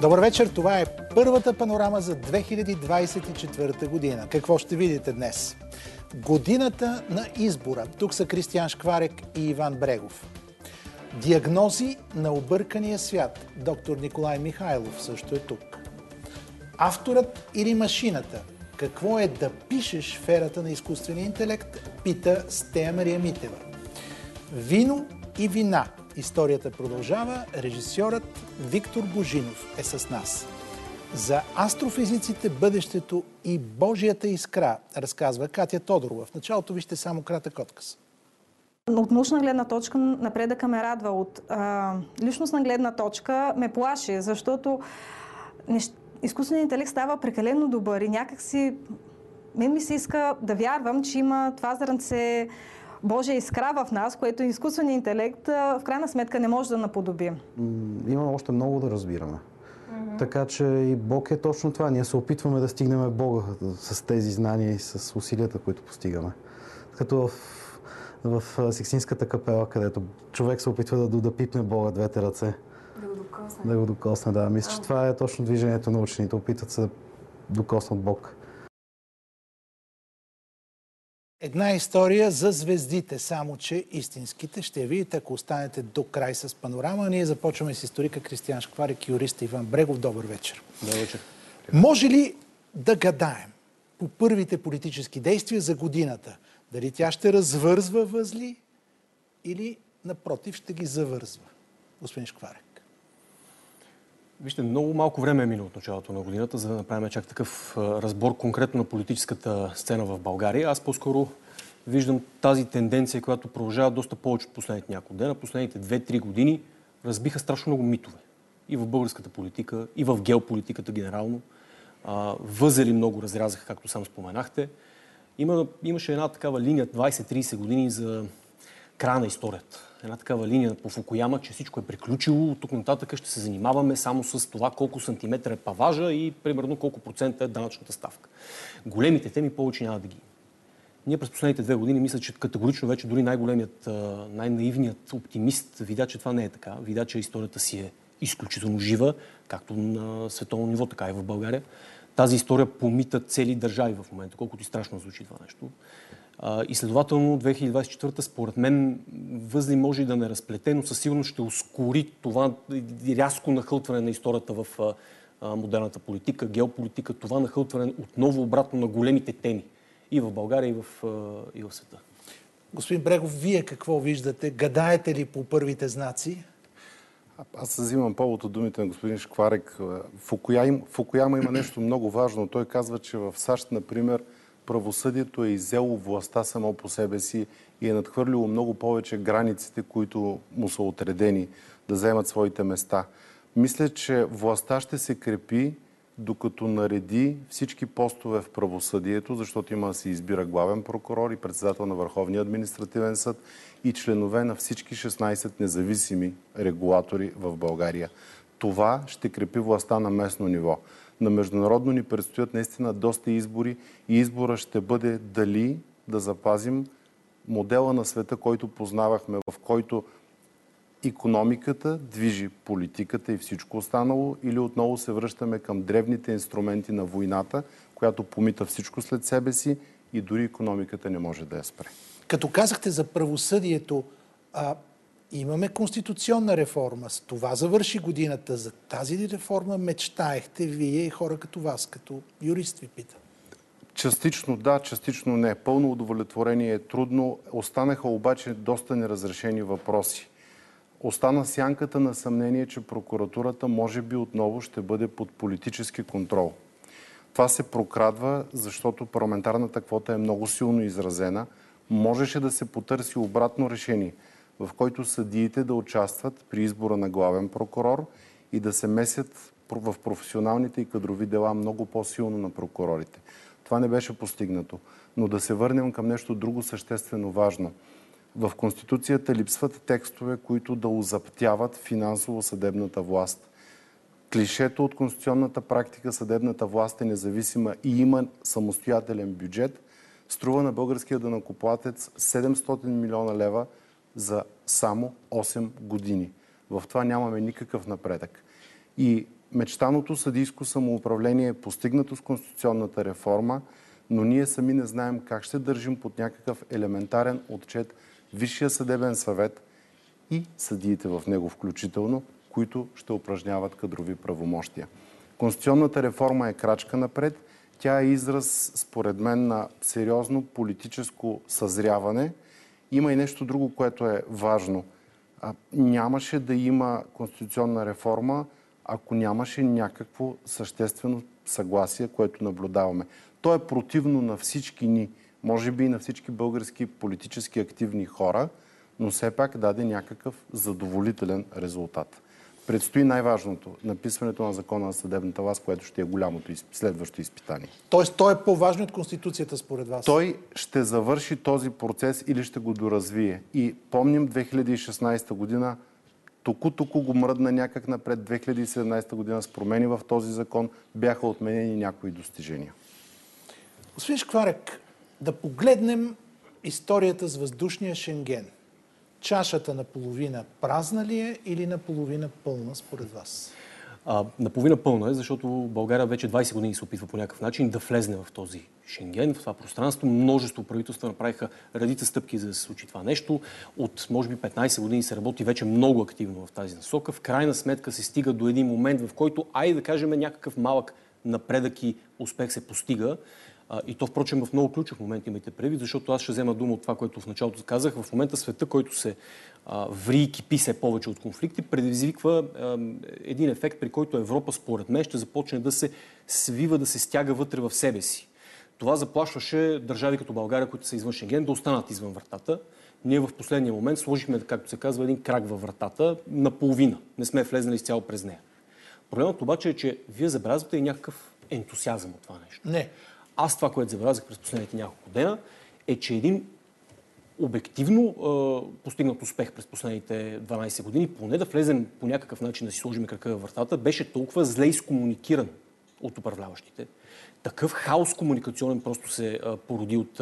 Добър вечер, това е първата панорама за 2024 година. Какво ще видите днес? Годината на избора. Тук са Кристиян Шкварек и Иван Брегов. Диагнози на объркания свят. Доктор Николай Михайлов също е тук. Авторът или машината? Какво е да пишеш в ерата на изкуствения интелект? Пита Стея Мария Митева. Вино и вина. Историята продължава. Режисьорът Виктор Божинов е с нас. За астрофизиците, бъдещето и Божията искра разказва Катя Тодорова. В началото вижте само кратък отказ. От научна гледна точка напредъка ме радва. От личностна гледна точка ме плаши, защото изкуственият интелект става прекалено добър и някакси мен ми се иска да вярвам, че има това зрънце Божия искра в нас, което изкуственият интелект в крайна сметка не може да наподоби. Има още много да разбираме. Така че и Бог е точно това. Ние се опитваме да стигнем Бога с тези знания и с усилията, които постигаме. Като в Сикстинската капела, където човек се опитва да пипне Бога двете ръце. Да го докосне, да. Мисля, че това е точно движението на учените. Опитват се да докоснат Бог. Една история за звездите, само че истинските ще я видите, ако останете до край с панорама. Ние започваме с историка Кристиян Шкварек и юриста Иван Брегов. Добър вечер. Добър вечер. Може ли да гадаем по първите политически действия за годината? Дали тя ще развързва възли или напротив ще ги завързва? Господин Шкварек. Вижте, много малко време е минало от началото на годината, за да направим чак такъв разбор конкретно на политическата сцена в България. Аз по-скоро виждам тази тенденция, която продължава доста повече от последните няколко дена. Последните 2-3 години разбиха страшно много митове. И в българската политика, и в геополитиката генерално. Възели много разрязаха, както сам споменахте. Имаше една такава линия 20-30 години за края на историята. Една такава линия по Фукуяма, че всичко е приключило. От тук нататък ще се занимаваме само с това колко сантиметра е паважа и примерно колко процента е данъчната ставка. Големите теми повече няма да ги. Ние през последните 2 години мисля, че категорично вече дори най-големият, най-наивният оптимист видя, че това не е така. Видя, че историята си е изключително жива, както на световно ниво, така и в България. Тази история помита цели държави в момента, колкото и страшно звучи това нещо. И следователно 2024 според мен възли може и да не разплете, но със сигурност ще ускори това рязко нахълтване на историята в модерната политика, геополитика, това нахълтване отново обратно на големите теми и в България, и в света. Господин Брегов, вие какво виждате? Гадаете ли по първите знаци? Аз взимам повод от думите на господин Шкварек. Фукуяма има нещо много важно. Той казва, че в САЩ, например, правосъдието е иззело властта само по себе си и е надхвърлило много повече границите, които му са отредени да заемат своите места. Мисля, че властта ще се крепи, докато нареди всички постове в правосъдието, защото има да се избира главен прокурор и председател на Върховния административен съд и членове на всички 16 независими регулатори в България. Това ще крепи властта на местно ниво. На международно ни предстоят наистина доста избори и избора ще бъде дали да запазим модела на света, който познавахме, в който икономиката движи политиката и всичко останало, или отново се връщаме към древните инструменти на войната, която помита всичко след себе си и дори икономиката не може да я спре. Като казахте за правосъдието, имаме конституционна реформа. С това завърши годината. За тази реформа мечтаехте вие и хора като вас, като юрист ви питам. Частично да, частично не. Пълно удовлетворение е трудно. Останаха обаче доста неразрешени въпроси. Остана сянката на съмнение, че прокуратурата може би отново ще бъде под политически контрол. Това се прокрадва, защото парламентарната квота е много силно изразена. Можеше да се потърси обратно решение, в който съдиите да участват при избора на главен прокурор и да се месят в професионалните и кадрови дела много по-силно на прокурорите. Това не беше постигнато. Но да се върнем към нещо друго съществено важно. В Конституцията липсват текстове, които да озаптяват финансово съдебната власт. Клишето от конституционната практика съдебната власт е независима и има самостоятелен бюджет, струва на българския данъкоплатец 700 милиона лева за само 8 години. В това нямаме никакъв напредък. И мечтаното съдийско самоуправление е постигнато с конституционната реформа, но ние сами не знаем как ще държим под някакъв елементарен отчет Висшия съдебен съвет и съдиите в него включително, които ще упражняват кадрови правомощия. Конституционната реформа е крачка напред. Тя е израз, според мен, на сериозно политическо съзряване. Има и нещо друго, което е важно. Нямаше да има конституционна реформа, ако нямаше някакво съществено съгласие, което наблюдаваме. То е противно на всички ни, може би и на всички български политически активни хора, но все пак даде някакъв задоволителен резултат. Предстои най-важното – написването на закона на съдебната власт, което ще е голямото следващо изпитание. Тоест, той е по-важно от Конституцията, според вас? Той ще завърши този процес или ще го доразвие. И помним 2016 година, току го мръдна някак напред. 2017 година с промени в този закон бяха отменени някои достижения. Господин Шкварек, да погледнем историята с въздушния Шенген. Чашата наполовина празна ли е или наполовина пълна, според вас? Наполовина пълна е, защото България вече 20 години се опитва по някакъв начин да влезне в този Шенген, в това пространство. Множество правителства направиха редица стъпки, за да се случи това нещо. От, може би, 15 години се работи вече много активно в тази насока. В крайна сметка се стига до един момент, в който, да кажем, някакъв малък напредък и успех се постига. И то, впрочем, в много ключов момент имайте предвид, защото аз ще взема дума от това, което в началото казах. В момента света, който се ври и кипи все повече от конфликти, предизвиква един ефект, при който Европа, според мен, ще започне да се свива, да се стяга вътре в себе си. Това заплашваше държави като България, които са извън Шенген, да останат извън вратата. Ние в последния момент сложихме, както се казва, един крак във вратата наполовина. Не сме влезнали изцяло през нея. Проблемът обаче е, че вие забелязвате и някакъв ентусиазъм от това нещо. Не. Аз това, което забелязах през последните няколко дена, е, че един обективно постигнат успех през последните 12 години, поне да влезем по някакъв начин да си сложим крака във вратата, беше толкова зле изкомуникиран от управляващите. Такъв хаос комуникационен просто се породи от,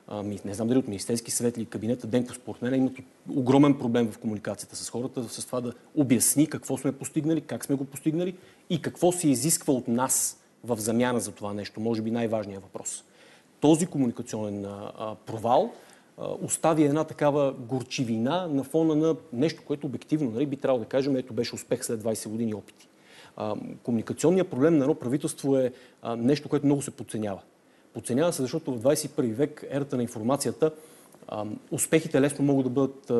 не знам дали от Министерски съвет или кабинета Денков, според мен имат огромен проблем в комуникацията с хората, с това да обясни какво сме постигнали, как сме го постигнали и какво се изисква от нас в замяна за това нещо. Може би най-важният въпрос. Този комуникационен провал остави една такава горчивина на фона на нещо, което обективно, би трябвало да кажем, ето беше успех след 20 години опити. Комуникационният проблем на едно правителство е нещо, което много се подценява. Подценява се, защото в 21 век, ерата на информацията, успехите лесно могат да бъдат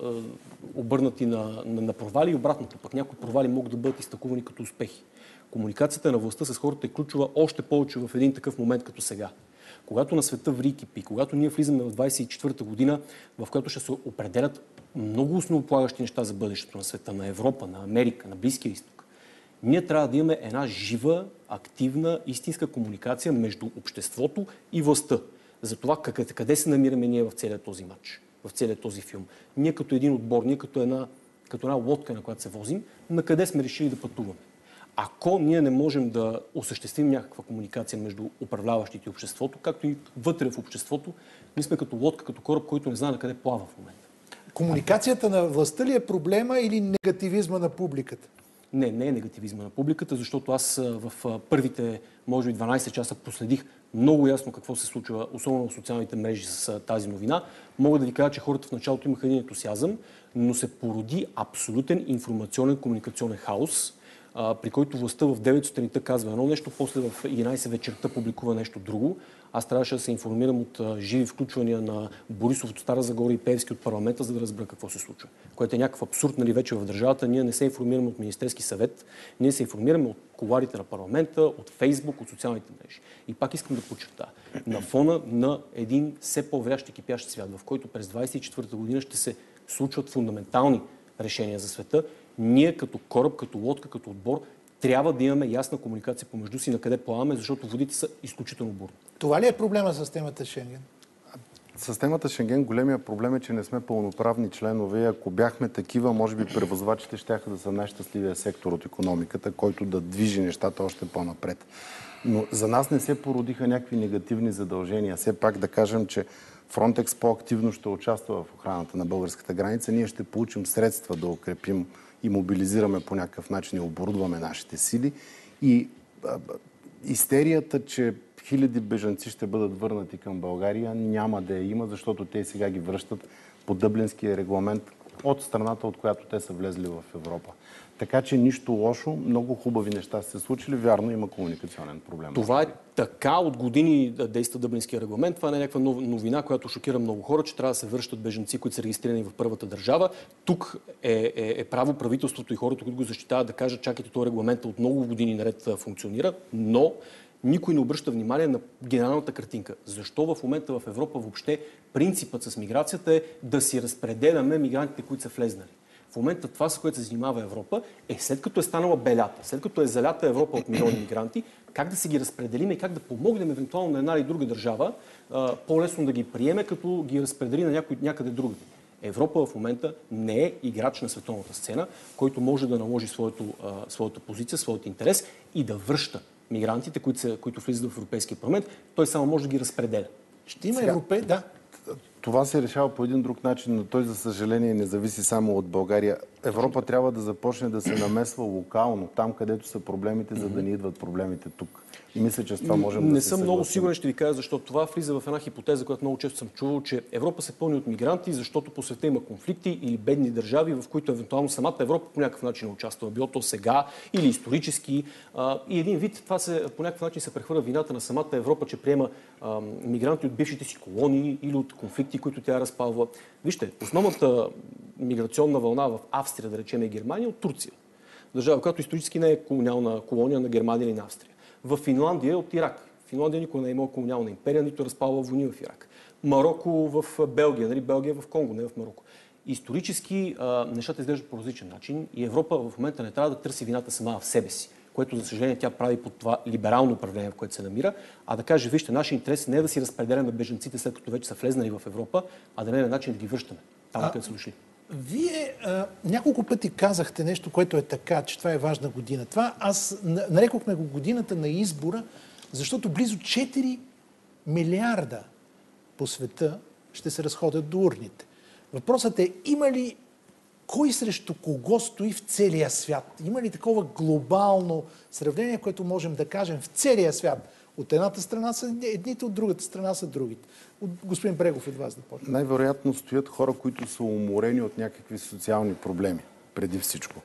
обърнати на провали и обратното. Пък някои провали могат да бъдат изтъкувани като успехи. Комуникацията на властта с хората е ключова още повече в един такъв момент като сега. Когато на света ври и кипи, когато ние влизаме в 24-та година, в която ще се определят много основополагащи неща за бъдещето на света, на Европа, на Америка, на Близкия изток, ние трябва да имаме една жива, активна, истинска комуникация между обществото и властта. За това къде се намираме ние в целия този матч, в целия този филм. Ние като един отбор, ние като една лодка, на която се возим, на къде сме решили да пътуваме. Ако ние не можем да осъществим някаква комуникация между управляващите и обществото, както и вътре в обществото, ние сме като лодка, като кораб, който не знае на къде плава в момента. Комуникацията на властта ли е проблема или негативизма на публиката? Не е негативизма на публиката, защото аз в първите, може би 12 часа проследих много ясно какво се случва, особено в социалните мрежи с тази новина. Мога да ви кажа, че хората в началото имаха един ентусиазъм, но се породи абсолютен информационен комуникационен хаос, при който властта в 9 сутринта казва едно нещо, после в 11 вечерта публикува нещо друго. Аз трябваше да се информирам от живи включвания на Борисов от Стара Загора и Пеевски от парламента, за да разбера какво се случва. Което е някакъв абсурд, вече в държавата. Ние не се информираме от Министерски съвет, ние се информираме от кулоарите на парламента, от Фейсбук, от социалните мрежи. И пак искам да подчертая, на фона на един все по-врящ и кипящ свят, в който през 24-та година ще се случват фундаментални решения за света, ние като кораб, като лодка, като отбор трябва да имаме ясна комуникация помежду си на къде плаваме, защото водите са изключително бурни. Това ли е проблема с темата Шенген? С темата Шенген големия проблем е, че не сме пълноправни членове. Ако бяхме такива, може би превозвачите щяха да са най-щастливия сектор от икономиката, който да движи нещата още по-напред. Но за нас не се породиха някакви негативни задължения. Все пак да кажем, че Фронтекс по-активно ще участва в охраната на българската граница. Ние ще получим средства да укрепим и мобилизираме по някакъв начин и оборудваме нашите сили. И истерията, че хиляди бежанци ще бъдат върнати към България, няма да я има, защото те сега ги връщат по Дъблинския регламент от страната, от която те са влезли в Европа. Така че нищо лошо, много хубави неща са се случили. Вярно, има комуникационен проблем. Това е така, от години действа Дъблинския регламент. Това не е някаква новина, която шокира много хора, че трябва да се връщат бежанци, които са регистрирани в първата държава. Тук е право правителството и хората, които го защитават, да кажат, чакайте, този регламент от много години наред функционира, но никой не обръща внимание на генералната картинка. Защо в момента в Европа въобще принципът с миграцията е да си разпределяме мигрантите, които са влезнали? В момента това, с което се занимава Европа, е след като е станала белята, след като е залята Европа от милиони мигранти, как да си ги разпределим и как да помогнем евентуално на една или друга държава по-лесно да ги приеме, като ги разпредели на някъде другаде. Европа в момента не е играч на световната сцена, който може да наложи своята позиция, своят интерес и да връща мигрантите, които влизат в Европейския парламент. Той само може да ги разпределя. Ще има да. Това се решава по един друг начин, но той, за съжаление, не зависи само от България. Европа трябва да започне да се намесва локално, там където са проблемите, за да не идват проблемите тук. И мисля, че с това можем да се Не съм съгласим. много сигурен, ще ви кажа, защото това влиза в една хипотеза, която много често съм чувал, че Европа се пълни от мигранти, защото по света има конфликти или бедни държави, в които евентуално самата Европа по някакъв начин участва. Било то сега или исторически. И един вид това по някакъв начин се прехвърля вината на самата Европа, че приема мигранти от бившите си колонии или от конфликти, които тя разпалва. Вижте, основната миграционна вълна в Австрия, да речем, и Германия, от Турция. Държава, която исторически не е колониална колония на Германия или на Австрия. В Финландия е от Ирак. Финландия никога не е имала колониална империя, нито е разпалва войни в Ирак. Марокко в Белгия, нали? Белгия е в Конго, не в Марокко. Исторически нещата изглеждат по различен начин и Европа в момента не трябва да търси вината сама в себе си, което, за съжаление, тя прави под това либерално управление, в което се намира, а да каже, вижте, нашия интерес не е да си разпределяме бежанците, след като вече са влезнали в Европа, а да не е начин да ги връщаме там, където са дошли. Вие няколко пъти казахте нещо, което е така, че това е важна година. Това аз нарекохме го годината на избора, защото близо 4 милиарда по света ще се разходят до урните. Въпросът е, има ли кой срещу кого стои в целия свят? Има ли такова глобално сравнение, което можем да кажем в целия свят? От едната страна са едните, от другата страна са другите. От господин Брегов, от вас да почне. Най-вероятно стоят хора, които са уморени от някакви социални проблеми, преди всичко.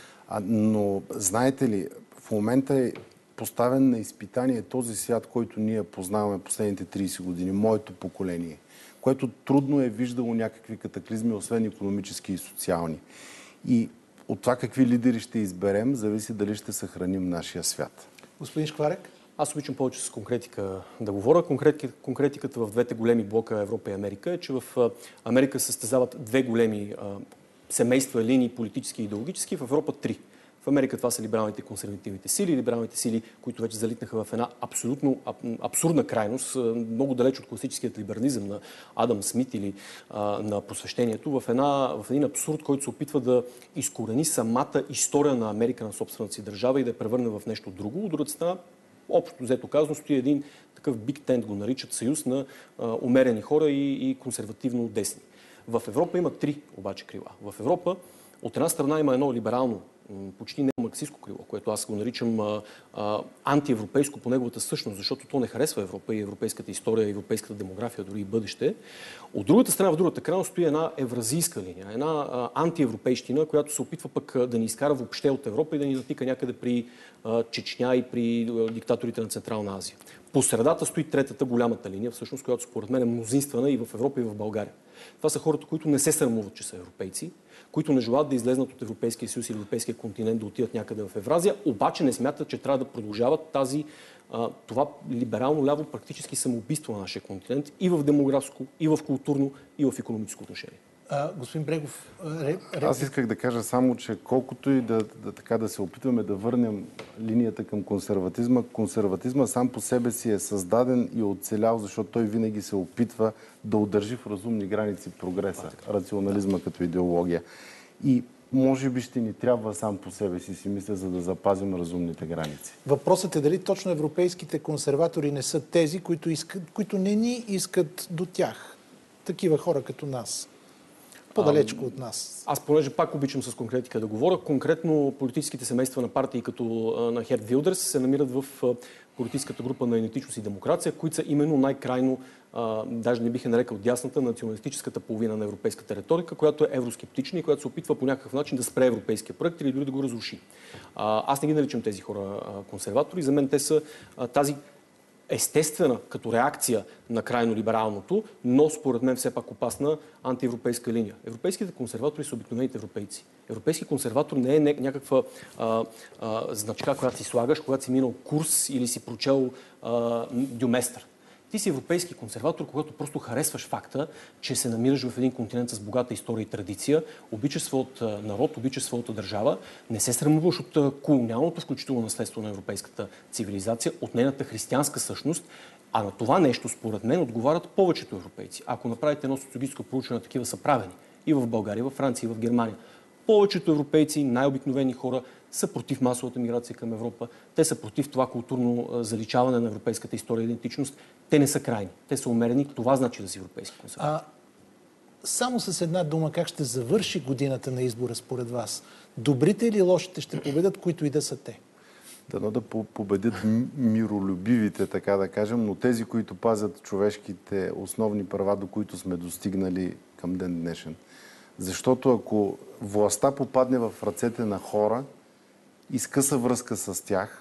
Но знаете ли, в момента е поставен на изпитание този свят, който ние познаваме последните 30 години, моето поколение, което трудно е виждало някакви катаклизми, освен икономически и социални. И от това какви лидери ще изберем, зависи дали ще съхраним нашия свят. Господин Шкварек? Аз обичам повече с конкретика да говоря. Конкретиката в двете големи блока Европа и Америка е, че в Америка се състезават две големи семейства, линии, политически и идеологически, в Европа 3. В Америка това са либералните и консервативните сили, либералните сили, които вече залитнаха в една абсолютно абсурдна крайност, много далеч от класическият либерализъм на Адам Смит или на просвещението, в един абсурд, който се опитва да изкорени самата история на Америка на собствената си държава и да я превърне в нещо друго. От другата страна, общо взето казано, стои един такъв биг тент, го наричат съюз на умерени хора и консервативно десни. В Европа има 3 обаче крила. В Европа от една страна има едно либерално, почти неомарксистско крило, което аз го наричам антиевропейско по неговата същност, защото то не харесва Европа и европейската история, европейската демография, дори и бъдеще. От другата страна, в другата крайност стои една евразийска линия, една антиевропейщина, която се опитва пък да ни изкара въобще от Европа и да ни натика някъде при Чечня и при диктаторите на Централна Азия. По средата стои третата, голямата линия, всъщност, която според мен е мнозинствена и в Европа, и в България. Това са хората, които не се срамуват, че са европейци, които не желаят да излезнат от Европейския съюз или Европейския континент, да отидат някъде в Евразия, обаче не смятат, че трябва да продължават това либерално ляво практически самоубийство на нашия континент и в демографско, и в културно, и в икономическо отношение. Господин Брегов, Аз исках да кажа само, че колкото и да се опитваме да върнем линията към консерватизма, консерватизма сам по себе си е създаден и оцелял, защото той винаги се опитва да удържи в разумни граници прогреса, рационализма като идеология. И може би ще ни трябва сам по себе си мисля, за да запазим разумните граници. Въпросът е дали точно европейските консерватори не са тези, които не ни искат до тях. Такива хора като нас. по-далечко от нас. Аз, понеже пак обичам с конкретика да говоря, конкретно политическите семейства на партии като на Херт Вилдерс се намират в политическата група на идентичност и демокрация, които са именно най-крайно, даже не бих я нарекал дясната, националистическата половина на европейската риторика, която е евроскептична и която се опитва по някакъв начин да спре европейския проект или дори да го разруши. Аз не ги наричам тези хора консерватори. За мен те са тази естествена като реакция на крайно либералното, но според мен все пак опасна антиевропейска линия. Европейските консерватори са обикновените европейци. Европейски консерватор не е някаква значка, която си слагаш, когато си минал курс или си прочел Дюместър. Ти си европейски консерватор, когато просто харесваш факта, че се намираш в един континент с богата история и традиция, обичаш своят народ, обичаш своята държава, не се срамуваш от колониалното, включително наследство на европейската цивилизация, от нейната християнска същност, а на това нещо, според мен, отговарят повечето европейци. Ако направите едно социологическо проучване, такива са правени и в България, и в Франция, и в Германия. Повечето европейци, най-обикновени хора, са против масовата миграция към Европа. Те са против това културно заличаване на европейската история и идентичност. Те не са крайни. Те са умерени. Това значи да си европейски консерватор. Само с една дума, как ще завърши годината на избора според вас? Добрите или лошите ще победят, които и да са те? Дано да победят миролюбивите, така да кажем, но тези, които пазят човешките основни права, до които сме достигнали към ден днешен. Защото ако властта попадне в ръцете на хора, изкъса връзка с тях,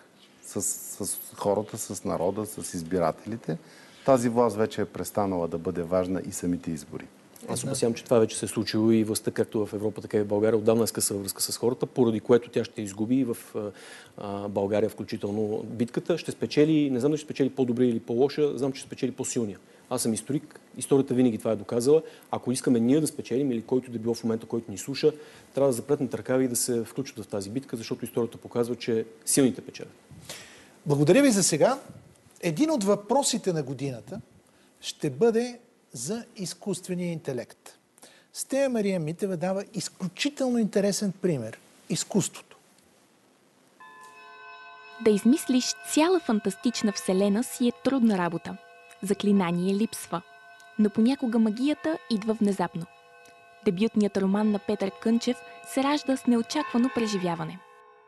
с хората, с народа, с избирателите, тази власт вече е престанала да бъде важна и самите избори. Аз опасявам, че това вече се е случило и властта, както в Европа, така и в България, отдавна е скъса връзка с хората, поради което тя ще изгуби и в България, включително битката. Ще спечели, не знам дали ще спечели по-добре или по-лоша, знам, че ще спечели по-силния. Аз съм историк, историята винаги това е доказала. Ако искаме ние да спечелим или който да било в момента, който ни слуша, трябва да запретнат ръкави и да се включат в тази битка, защото историята показва, че силните печелят. Благодаря ви за сега. Един от въпросите на годината ще бъде за изкуствения интелект. Стея Мария Митева дава изключително интересен пример – изкуството. Да измислиш цяла фантастична вселена си е трудна работа. Заклинание липсва, но понякога магията идва внезапно. Дебютният роман на Петър Кънчев се ражда с неочаквано преживяване.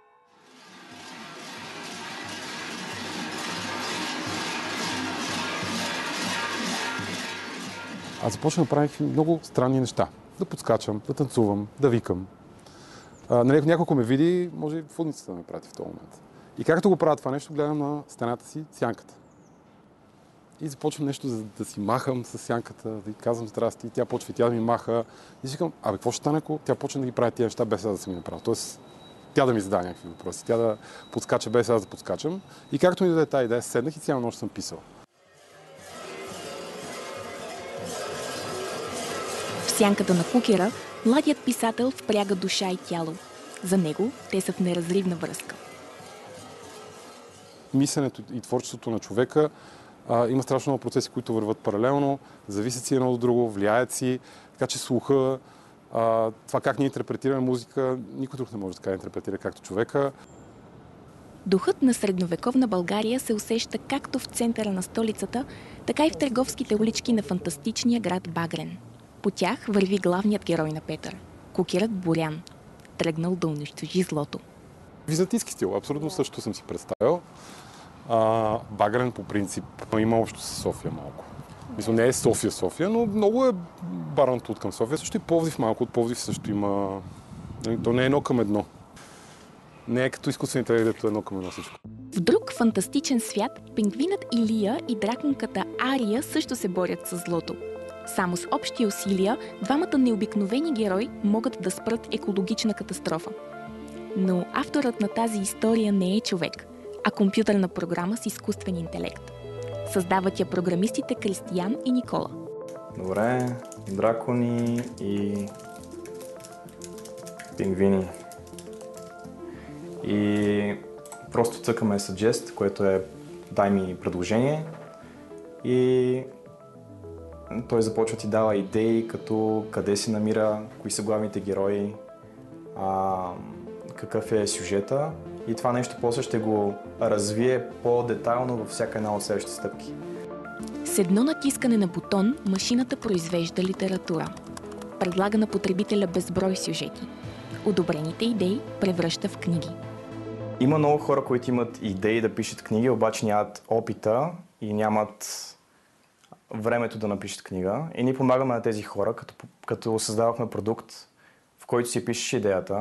Аз започнах да правих много странни неща. Да подскачам, да танцувам, да викам. Няколко ме види, може и в удницата да ме прати в този момент. И както го правя това нещо, гледам на стената си сянката. И започвам нещо да си махам с сянката, да й казвам здрасти, тя почва и тя да ми маха. И си викам, какво ще стане, ако тя почне да ги прави тези неща без аз да съм ги направил? Тоест, тя да ми задава някакви въпроси, тя да подскача без аз да подскачам. И както ми даде тази идея, седнах и цяла нощ съм писал. В сянката на кукера младият писател впряга душа и тяло. За него те са в неразривна връзка. Мисленето и творчеството на човека има страшно много процеси, които върват паралелно, зависят си едно от друго, влияят си, така че слуха, това как ние интерпретираме музика, никой друг не може така да интерпретира както човека. Духът на средновековна България се усеща както в центъра на столицата, така и в търговските улички на фантастичния град Багрен. По тях върви главният герой на Петър – кукерът Борян, тръгнал да унищожи злото. Византийски стил, абсолютно също съм си представил. Багрен по принцип има общо с София малко. Мисля, не е София, но много е барното от към София. Също и Пловдив малко. От Пловдив също има... То не е едно към едно. Не е като изкуствен интелект, дето е едно към едно всичко. В друг фантастичен свят пингвинът Илия и драконката Ария също се борят с злото. Само с общи усилия двамата необикновени герои могат да спрат екологична катастрофа. Но авторът на тази история не е човек, а компютърна програма с изкуствен интелект. Създават я програмистите Кристиян и Никола. Добре, дракони и пингвини. И просто цъкаме suggest, което е дай ми предложение. И той започва ти дава идеи, като къде се намира, кои са главните герои, какъв е сюжета. И това нещо после ще го развие по-детайлно във всяка една от следващите стъпки. С едно натискане на бутон машината произвежда литература. предлага на потребителя безброй сюжети. Одобрените идеи превръща в книги. Има много хора, които имат идеи да пишат книги, обаче нямат опита и нямат времето да напишат книга. И ние помагаме на тези хора, като създавахме продукт, в който си пишеш идеята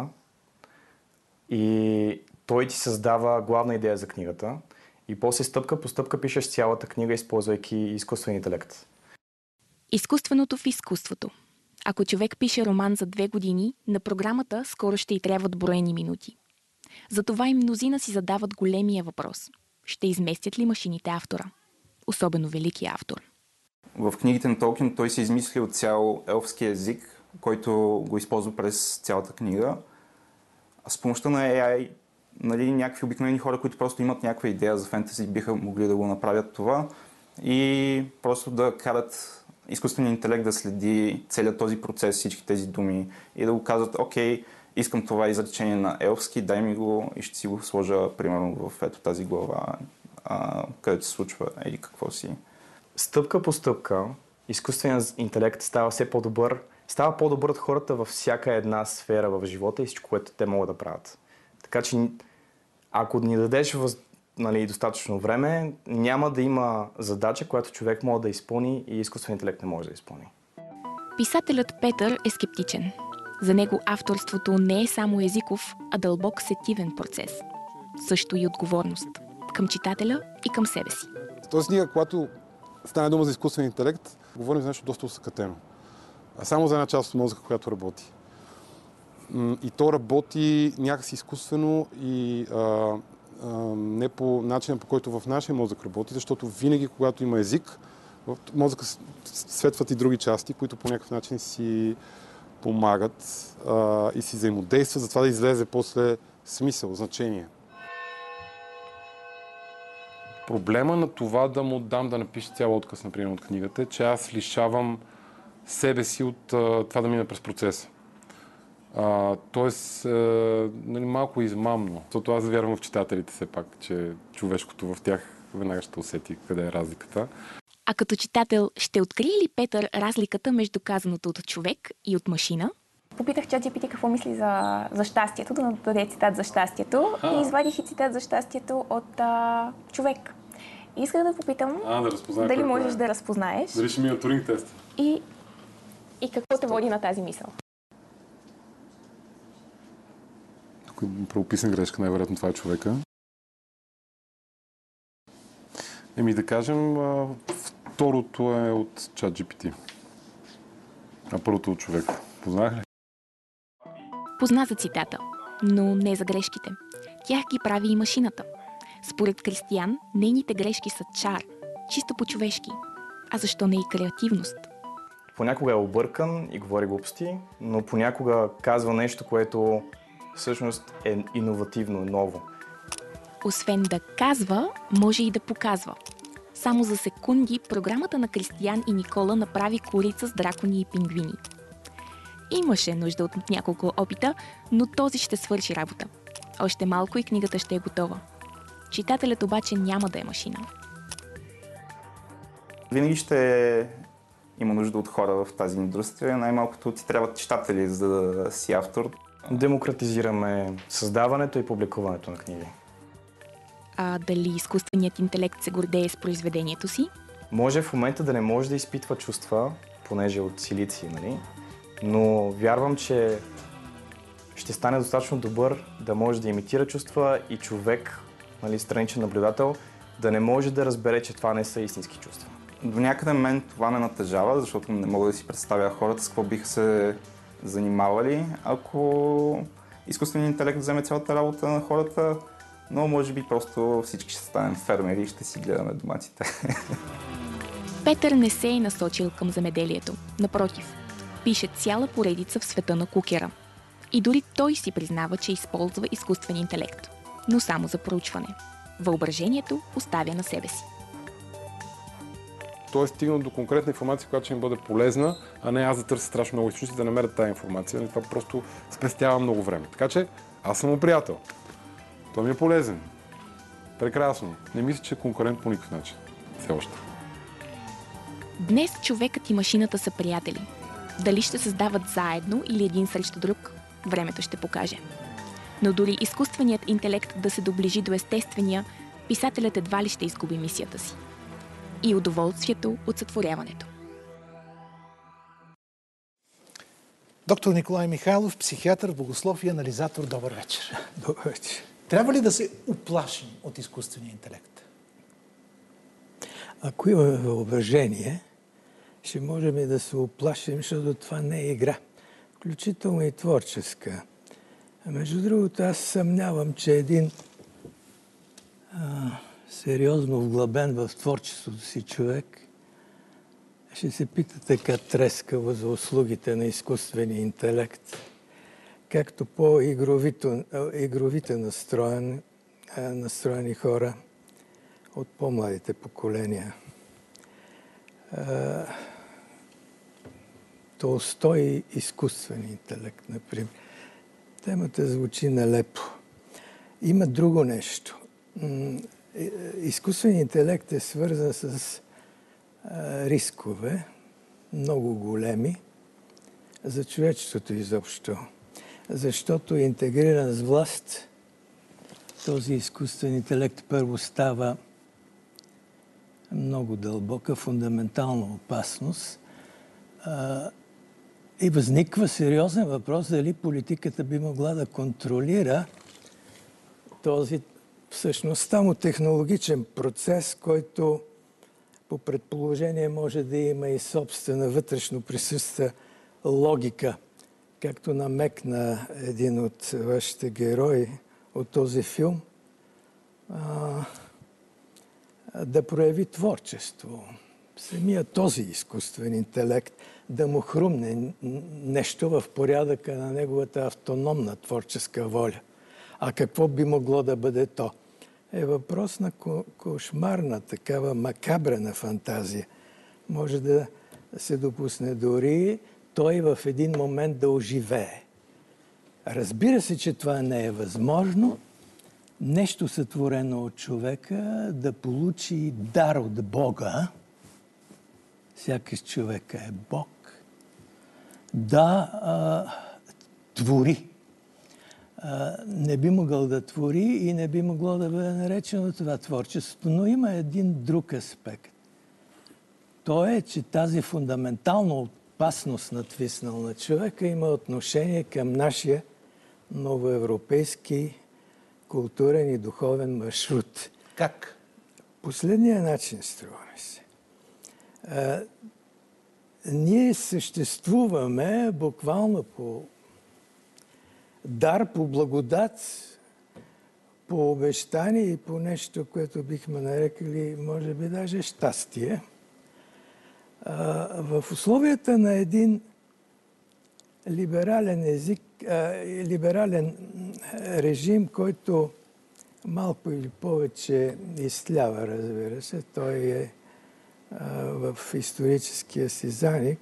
и той ти създава главна идея за книгата и после стъпка по стъпка пишеш цялата книга, използвайки изкуствен интелект. Изкуственото в изкуството. Ако човек пише роман за 2 години, на програмата скоро ще й трябват броени минути. Затова и мнозина си задават големия въпрос. Ще изместят ли машините автора? Особено великия автор. В книгите на Толкин той се измислил цял елфски език, който го използва през цялата книга. С помощта на AI, нали, някакви обикновени хора, които просто имат някаква идея за фентези, биха могли да го направят това и просто да карат изкуственият интелект да следи целият този процес, всички тези думи и да го казват, окей, искам това изречение на елфски, дай ми го и ще си го сложа, примерно, в ето тази глава, където се случва или какво си. Стъпка по стъпка, изкуственият интелект става все по-добър, става по-добър от хората във всяка една сфера в живота и всичко, което те могат да правят. Така че, ако ни дадеш достатъчно време, няма да има задача, която човек може да изпълни и изкуственият интелект не може да изпълни. Писателят Петър е скептичен. За него авторството не е само езиков, а дълбок сетивен процес. Също и отговорност. Към читателя и към себе си. В този книга, когато стане дума за изкуствен интелект, говорим за нещо доста усъкътено. А само за една част от мозъка, която работи. И то работи някакси изкуствено и не по начина, по който в нашия мозък работи, защото винаги, когато има език, в мозъка светват и други части, които по някакъв начин си помагат и си взаимодействат, за това да излезе после смисъл, значение. Проблема на това да му дам да напише цял отказ, например, от книгата е, че аз лишавам себе си от това да мине през процеса. Тоест, малко измамно, защото аз вярвам в читателите все пак, че човешкото в тях веднага ще усети къде е разликата. А като читател, ще открие ли Петър разликата между казаното от човек и от машина? Попитах ChatGPT какво мисли за щастието, да даде цитат за щастието и извадих и цитат за щастието от човек. И исках да попитам дали можеш да разпознаеш. Дали ще мина Туринг тест. И какво те води на тази мисъл? Тук е правописна грешка, най-вероятно това е човека. Да кажем, второто е от ChatGPT, а първото от човек. Познах ли? Позна за цитата, но не за грешките. Тях ги прави и машината. Според Кристиян, нейните грешки са чар, чисто по-човешки. А защо не и креативност? Понякога е объркан и говори глупости, но понякога казва нещо, което всъщност е иновативно, ново. Освен да казва, може и да показва. Само за секунди програмата на Кристиян и Никола направи корица с дракони и пингвини. Имаше нужда от няколко опита, но този ще свърши работа. Още малко и книгата ще е готова. Читателят обаче няма да е машина. Винаги ще има нужда от хора в тази индустрия. Най-малкото ти трябват читатели, за да си автор. Демократизираме създаването и публикуването на книги. А дали изкуственият интелект се гордее с произведението си? Може в момента да не може да изпитва чувства, понеже от силици, нали? Но вярвам, че ще стане достатъчно добър да може да имитира чувства и човек, нали, страничен наблюдател, да не може да разбере, че това не са истински чувства. До някъде мен това ме натъжава, защото не мога да си представя хората с какво биха се занимавали, ако изкуственият интелект вземе цялата работа на хората, но може би просто всички ще станем фермери и ще си гледаме доматите. Петър не се е насочил към земеделието. Напротив, пише цяла поредица в света на кукера. И дори той си признава, че използва изкуствен интелект. Но само за проучване. Въображението оставя на себе си. Той е стигнал до конкретна информация, която ще им бъде полезна, а не аз да търся страшно много източници да намеря тази информация. Това просто спестява много време. Така че аз съм му приятел. Той ми е полезен. Прекрасно. Не мисля, че е конкурент по никакъв начин. Все още. Днес човекът и машината са приятели. Дали ще създават заедно или един срещу друг, времето ще покаже. Но дори изкуственият интелект да се доближи до естествения, писателят едва ли ще изгуби мисията си. И удоволствието от сътворяването. Доктор Николай Михайлов, психиатър, богослов и анализатор. Добър вечер. Добър вечер. Трябва ли да се уплашим от изкуствения интелект? Ако имаме въображение, ще можем и да се уплашим, защото това не е игра. Включително и творческа. А между другото, аз съмнявам, че един сериозно вглъбен в творчеството си човек ще се пита така трескаво за услугите на изкуствения интелект, както по-игровите настроени хора от по-младите поколения. Толстой и изкуствен интелект, например. Темата звучи нелепо. Има друго нещо. Изкуственият интелект е свързан с рискове, много големи, за човечеството изобщо. Защото интегриран с власт, този изкуствен интелект първо става много дълбока, фундаментална опасност и възниква сериозен въпрос дали политиката би могла да контролира този всъщност само технологичен процес, който по предположение може да има и собствена вътрешно присъства логика, както намекна един от вашите герои от този филм, да прояви творчество. Самия този изкуствен интелект да му хрумне нещо в порядъка на неговата автономна творческа воля. А какво би могло да бъде то? Е въпрос на кошмарна, такава макабрена фантазия. Може да се допусне дори той в един момент да оживее. Разбира се, че това не е възможно. Нещо сътворено от човека да получи дар от Бога. Сякаш човека е Бог. Да твори. Не би могъл да твори и не би могло да бъде наречено това творчеството. Но има един друг аспект. То е, че тази фундаментална опасност надвиснал на човека има отношение към нашия новоевропейски културен и духовен маршрут. Как? Последния начин, струва ми се. Ние съществуваме буквално по дар, по благодат, по обещание и по нещо, което бихме нарекли, може би, даже щастие. В условията на един либерален режим, който малко или повече изтлява, разбира се, той е в историческия си заник,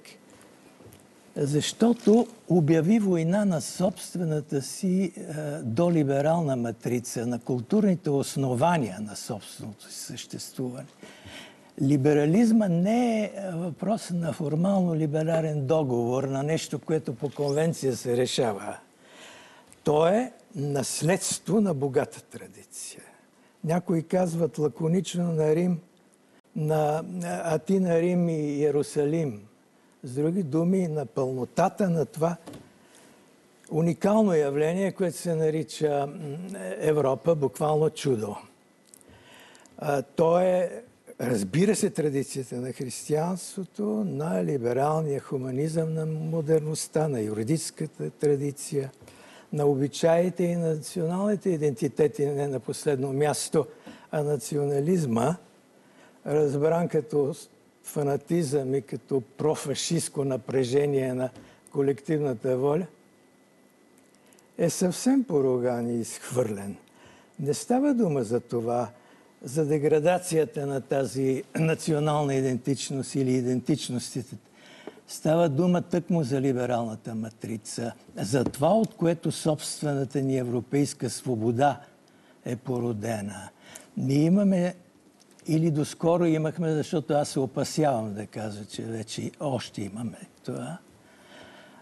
защото обяви война на собствената си долиберална матрица, на културните основания на собственото си съществуване. Либерализма не е въпрос на формално либерален договор, на нещо, което по конвенция се решава. То е наследство на богата традиция. Някои казват лаконично на Рим, на Атина, Рим и Иерусалим. С други думи, на пълнотата на това уникално явление, което се нарича Европа, буквално чудо. То е, разбира се, традицията на християнството, на либералния хуманизъм, на модерността, на юридическата традиция, на обичаите и на националните идентитети, не на последно място, а национализма, разбран като фанатизъм и като профашистско напрежение на колективната воля, е съвсем поруган и изхвърлен. Не става дума за това, за деградацията на тази национална идентичност или идентичностите. Става дума тъкмо за либералната матрица, за това, от което собствената ни европейска свобода е породена. Ние имаме, или доскоро имахме, защото аз се опасявам да кажа, че вече още имаме това,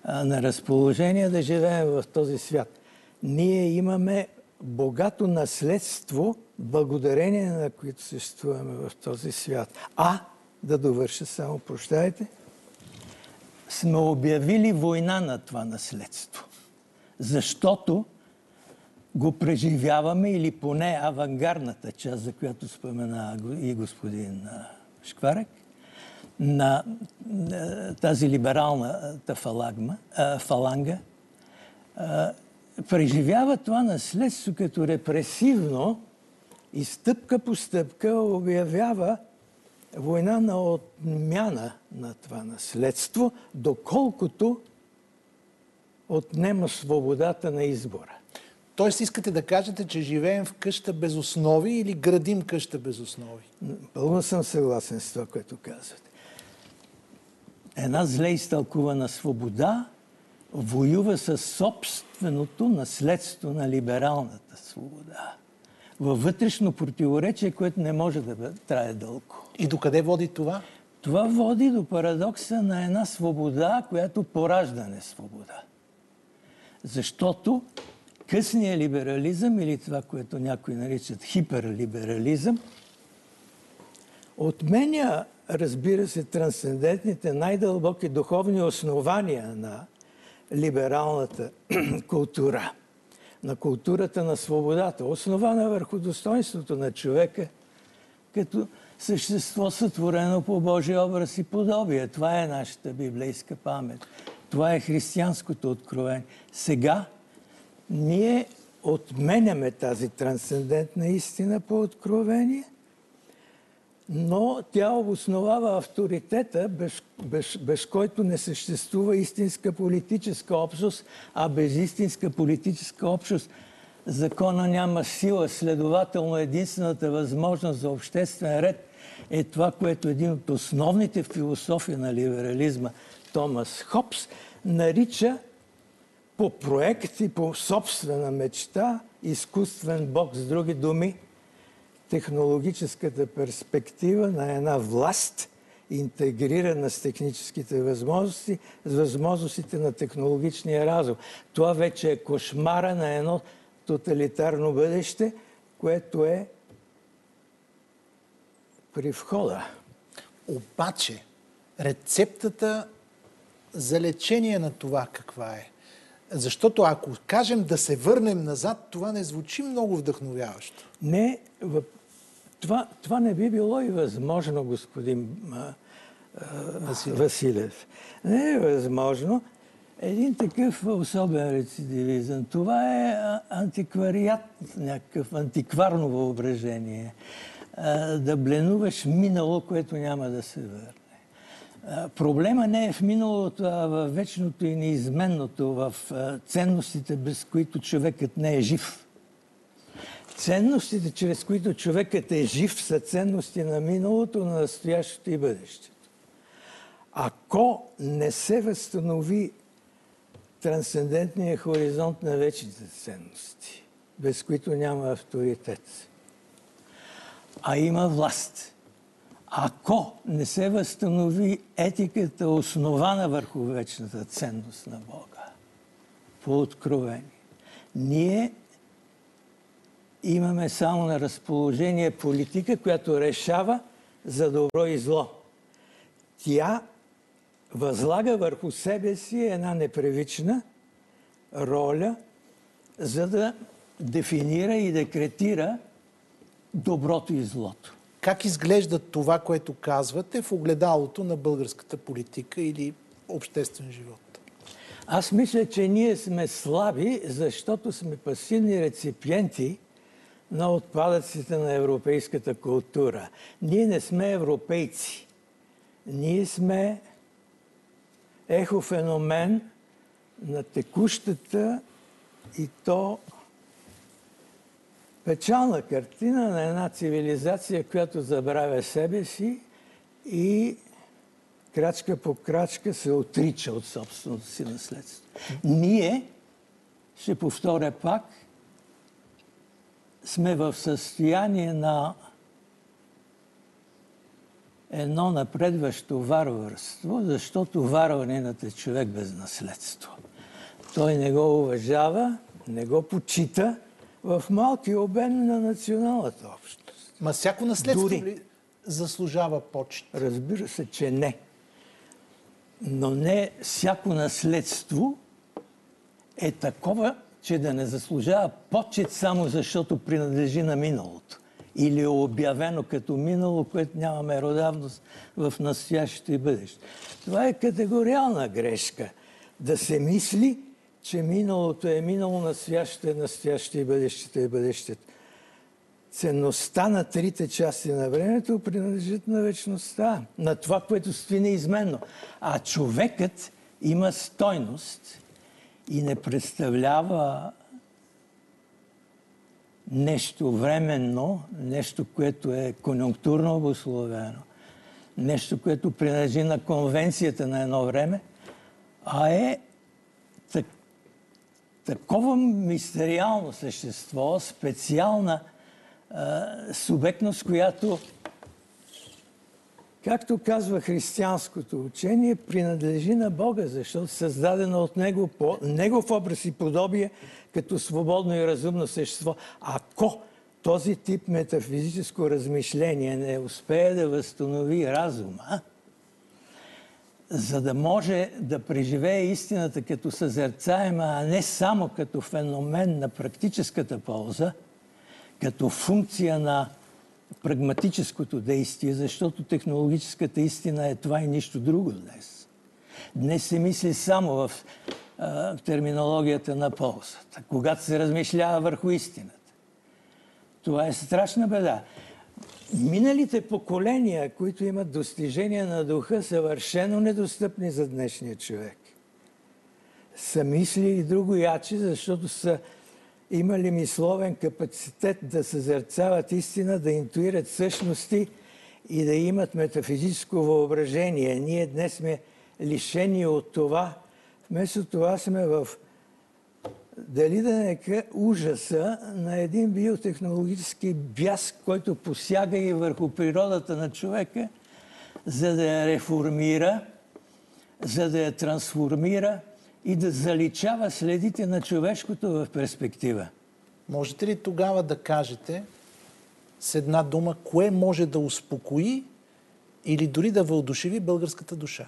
на разположение да живеем в този свят. Ние имаме богато наследство, благодарение на които съществуваме в този свят. Да довърша само, прощайте, сме обявили война на това наследство. Защото го преживяваме, или поне авангардната част, за която спомена и господин Шкварек, на тази либералната фаланга, преживява това наследство като репресивно и стъпка по стъпка обявява война на отмяна на това наследство, доколкото отнема свободата на избора. Тоест искате да кажете, че живеем в къща без основи или градим къща без основи? Пълно съм съгласен с това, което казвате. Една зле изтълкувана свобода воюва със собственото наследство на либералната свобода. Във вътрешно противоречие, което не може да трае дълго. И докъде води това? Това води до парадокса на една свобода, която поражда несвобода. Защото късният либерализъм, или това, което някои наричат хиперлиберализъм, отменя, разбира се, трансцендентните, най-дълбоки духовни основания на либералната култура, на културата на свободата, основана върху достоинството на човека като същество, сътворено по Божия образ и подобие. Това е нашата библейска памет. Това е християнското откровение. Сега ние отменяме тази трансцендентна истина по откровение, но тя обосновава авторитета, без който не съществува истинска политическа общност, а без истинска политическа общност закона няма сила. Следователно, единствената възможност за обществен ред е това, което един от основните философии на либерализма, Томас Хобс, нарича по проект и по собствена мечта изкуствен Бог, с други думи, технологическата перспектива на една власт, интегрирана с техническите възможности, с възможностите на технологичния разум. Това вече е кошмара на едно тоталитарно бъдеще, което е при входа. Обаче, рецептата за лечение на това каква е? Защото ако кажем да се върнем назад, това не звучи много вдъхновяващо. Не, това не би било и възможно, господин Василев. Не е възможно. Един такъв особен рецидивизъм. Това е антиквариат, някакъв антикварно въображение. Да бленуваш минало, което няма да се върне. Проблема не е в миналото, а в вечното и неизменното, в ценностите, без които човекът не е жив. Ценностите, чрез които човекът е жив, са ценности на миналото, на настоящето и бъдещето. Ако не се възстанови трансцендентния хоризонт на вечните ценности, без които няма авторитет, а има власт, ако не се възстанови етиката, основана върху вечната ценност на Бога, по откровение, ние имаме само на разположение политика, която решава за добро и зло. Тя възлага върху себе си една непривична роля, за да дефинира и декретира доброто и злото. Как изглежда това, което казвате, в огледалото на българската политика или обществен живот? Аз мисля, че ние сме слаби, защото сме пасивни реципиенти на отпадъците на европейската култура. Ние не сме европейци. Ние сме ехофеномен на текущата и то печална картина на една цивилизация, която забравя себе си и крачка по крачка се отрича от собственото си наследство. Ние, ще повторя пак, сме в състояние на едно напредващо варварство, защото варваринът е човек без наследство. Той не го уважава, не го почита в малки обем на националната общност. Ма всяко наследство ли заслужава почет? Разбира се, че не. Но не всяко наследство е такова, че да не заслужава почет само защото принадлежи на миналото. Или е обявено като минало, което няма меродавност в настоящето и бъдеще. Това е категориална грешка. Да се мисли, че миналото е минало, настоящето е настоящето и бъдещето е бъдещето. Ценността на трите части на времето принадлежат на вечността, на това, което стои неизменно. А човекът има стойност и не представлява нещо временно, нещо, което е конюнктурно обусловено, нещо, което принадлежи на конвенцията на едно време, а е такова мистериално същество, специална субектност, която, както казва християнското учение, принадлежи на Бога, защото създадена от Него по Негов образ и подобие, като свободно и разумно същество. Ако този тип метафизическо размишление не успее да възстанови разума, за да може да преживее истината като съзерцаема, а не само като феномен на практическата полза, като функция на прагматическото действие, защото технологическата истина е това и нищо друго днес. Днес се мисли само в терминологията на ползата, когато се размишлява върху истината. Това е страшна беда. Миналите поколения, които имат достижения на духа, съвършено недостъпни за днешния човек. Са мислили другояче, защото са имали мисловен капацитет да съзерцават истина, да интуират същности и да имат метафизическо въображение. Ние днес сме лишени от това. Вместо това сме в дали да нека ужаса на един биотехнологически бяс, който посяга и върху природата на човека, за да я реформира, за да я трансформира и да заличава следите на човешкото в перспектива. Можете ли тогава да кажете с една дума, кое може да успокои или дори да въодушеви българската душа?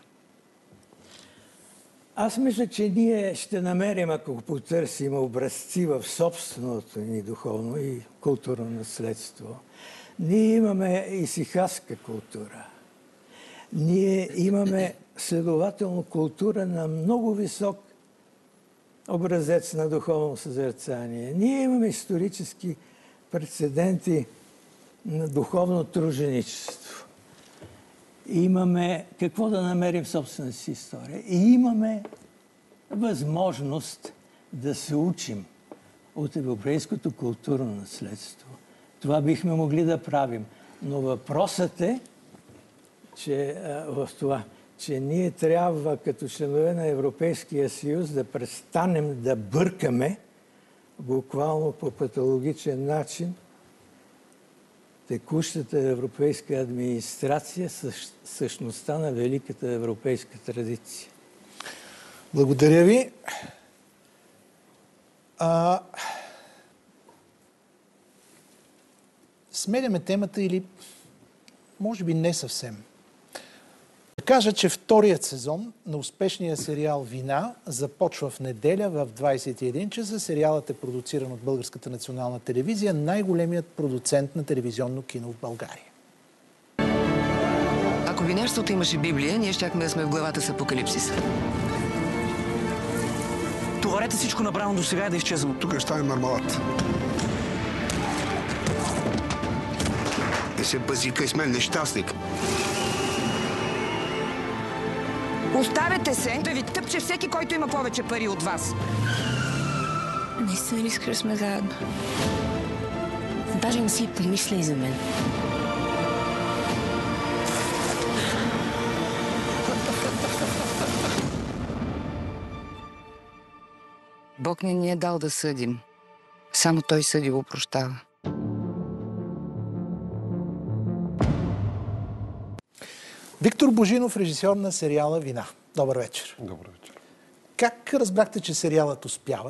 Аз мисля, че ние ще намерим, ако потърсим образци в собственото ни духовно и културно наследство. Ние имаме исихастка култура. Ние имаме следователно култура на много висок образец на духовно съзерцание. Ние имаме исторически прецеденти на духовно труженичество. Имаме какво да намерим в собствената си история. И имаме възможност да се учим от европейското културно наследство. Това бихме могли да правим. Но въпросът е, че в това, че ние трябва като членове на Европейския съюз да престанем да бъркаме буквално по патологичен начин текущата европейска администрация с същността на великата европейска традиция. Благодаря ви. Сменяме темата или може би не съвсем. Да кажа, че вторият сезон на успешния сериал "Вина" започва в неделя в 21 часа. Сериалът е продуциран от Българската национална телевизия, най-големият продуцент на телевизионно кино в България. Ако винарството имаше Библия, ние щяхме да сме в главата с Апокалипсиса. Товарете всичко направено до сега и да изчезвам. Тук ще стане мармалат. Не се базикай с мен, нещастник. Оставете се да ви тъпче всеки, който има повече пари от вас. Наистина ли искаш да сме заедно? Даже не си помисля и за мен. Бог не ни е дал да съдим. Само Той съди и опрощава. Виктор Божинов, режисьор на сериала Вина. Добър вечер. Добър вечер. Как разбрахте, че сериалът успява?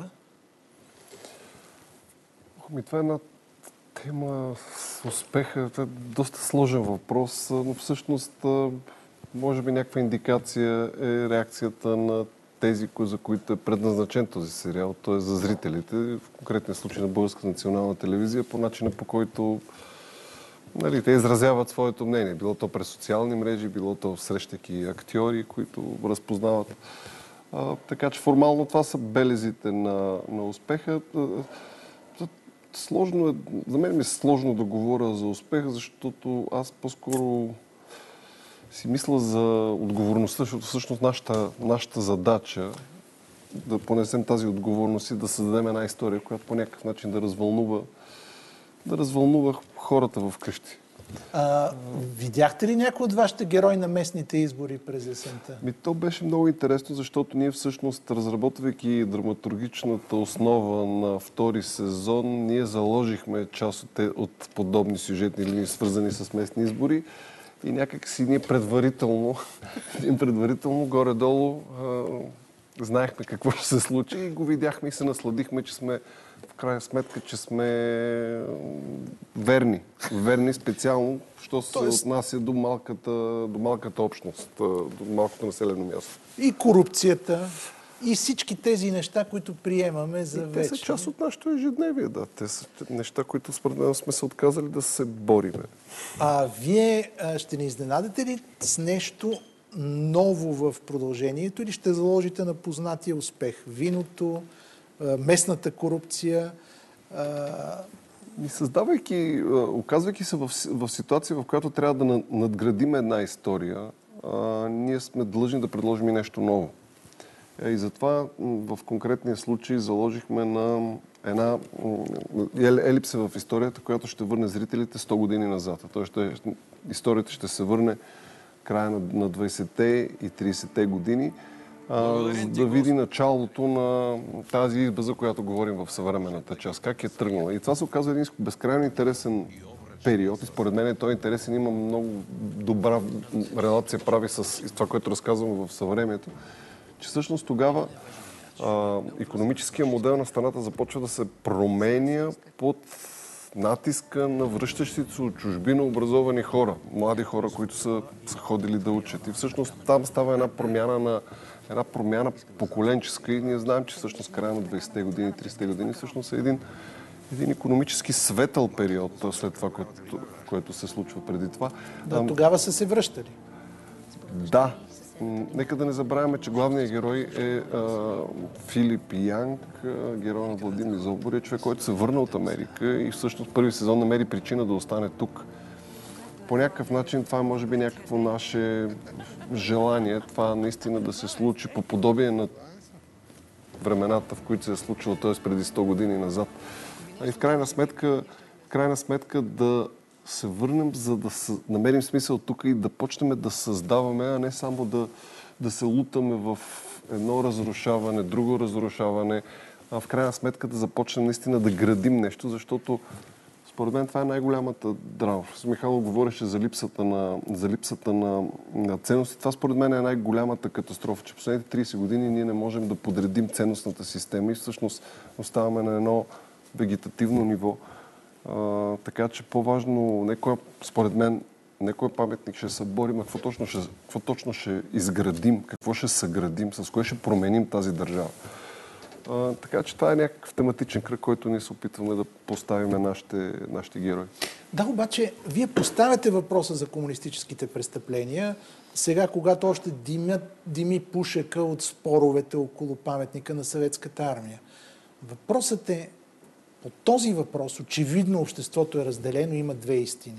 Това е една тема с успеха. Това е доста сложен въпрос, но всъщност може би някаква индикация е реакцията на тези, за които е предназначен този сериал, т.е. за зрителите, в конкретния случай на Българска национална телевизия, по начина по който те изразяват своето мнение. Било то през социални мрежи, било то срещайки актьори, които разпознават. Така че формално това са белезите на успеха. Сложно е, за мен е сложно да говоря за успех, защото аз по-скоро си мисля за отговорността, защото всъщност нашата задача да понесем тази отговорност и да създадем една история, която по някакъв начин да развълнува хората вкъщи. Видяхте ли някой от вашите герои на местните избори през есента? То беше много интересно, защото ние всъщност, разработвайки драматургичната основа на втори сезон, ние заложихме част от подобни сюжетни линии, свързани с местни избори. И някак си ние предварително горе-долу знаехме какво ще се случи и го видяхме и се насладихме, че сме в крайна сметка, че сме верни. Верни специално, що се отнася до малката общност, до малкото населено място. И корупцията, и всички тези неща, които приемаме за вече. Те са част от нашето ежедневие, да. Те са неща, които според мен сме се отказали да се бориме. Вие ще ни изненадате ли с нещо ново в продължението или ще заложите на познатия успех? Виното, местната корупция? Създавайки, оказвайки се в ситуация, в която трябва да надградим една история, ние сме длъжни да предложим и нещо ново. И затова в конкретния случай заложихме на една елипса в историята, която ще върне зрителите 100 години назад. Тоест, историята ще се върне края на 20-те и 30-те години, за да види началото на тази изба, за която говорим в съвременната част. Как е тръгнала. И това се оказва един безкрайно интересен период. И според мен той е интересен. Има много добра релация прави с това, което разказвам в съвремието. Че всъщност тогава икономическия модел на страната започва да се променя под натиска на връщащите се от чужбина образовани хора, млади хора, които са ходили да учат. И всъщност там става една промяна поколенческа и ние знаем, че всъщност края на 20-те години, 30-те години всъщност е един икономически светъл период след това, което се случва преди това. Тогава са се връщали. Да. Нека да не забравяме, че главният герой е Филип Янг, герой на Владимир Зобория, човек, който се върна от Америка и всъщност първи сезон намери причина да остане тук. По някакъв начин това е може би някакво наше желание, това наистина да се случи по подобие на времената, в които се е случило, т.е. преди 100 години назад. И в крайна сметка да се върнем, за да намерим смисъл тук и да почнем да създаваме, а не само да се лутаме в едно разрушаване, друго разрушаване, а в крайна сметка да започнем наистина да градим нещо, защото според мен това е най-голямата драма. Михайло говореше за липсата на ценности. Това според мен е най-голямата катастрофа, че последните 30 години ние не можем да подредим ценностната система и всъщност оставаме на едно вегетативно ниво. Така че по-важно, според мен, не кой паметник ще съборим, а какво точно ще изградим, какво ще съградим, с кое ще променим тази държава. Така че това е някакъв тематичен кръг, който ние се опитваме да поставим нашите герои. Да, обаче, вие поставяте въпроса за комунистическите престъпления, сега, когато още дими пушека от споровете около паметника на Съветската армия. Въпросът е, по този въпрос, очевидно обществото е разделено, има две истини.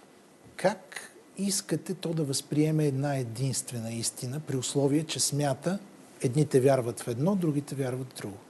Как искате то да възприеме една единствена истина, при условие, че смята, едните вярват в едно, другите вярват в друго?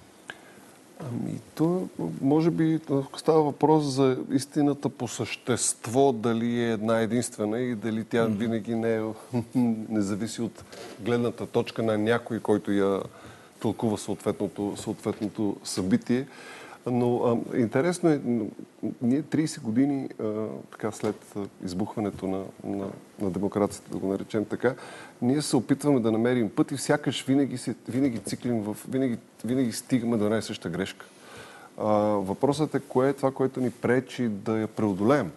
То може би става въпрос за истината по същество, дали е една единствена и дали тя винаги не зависи от гледната точка на някой, който я тълкува съответното събитие. Но интересно е, ние 30 години така, след избухването на демокрацията, да го наречем така, ние се опитваме да намерим път и сякаш винаги циклим, винаги стигаме до една и съща грешка. Въпросът е кое е това, което ни пречи да я преодолеем.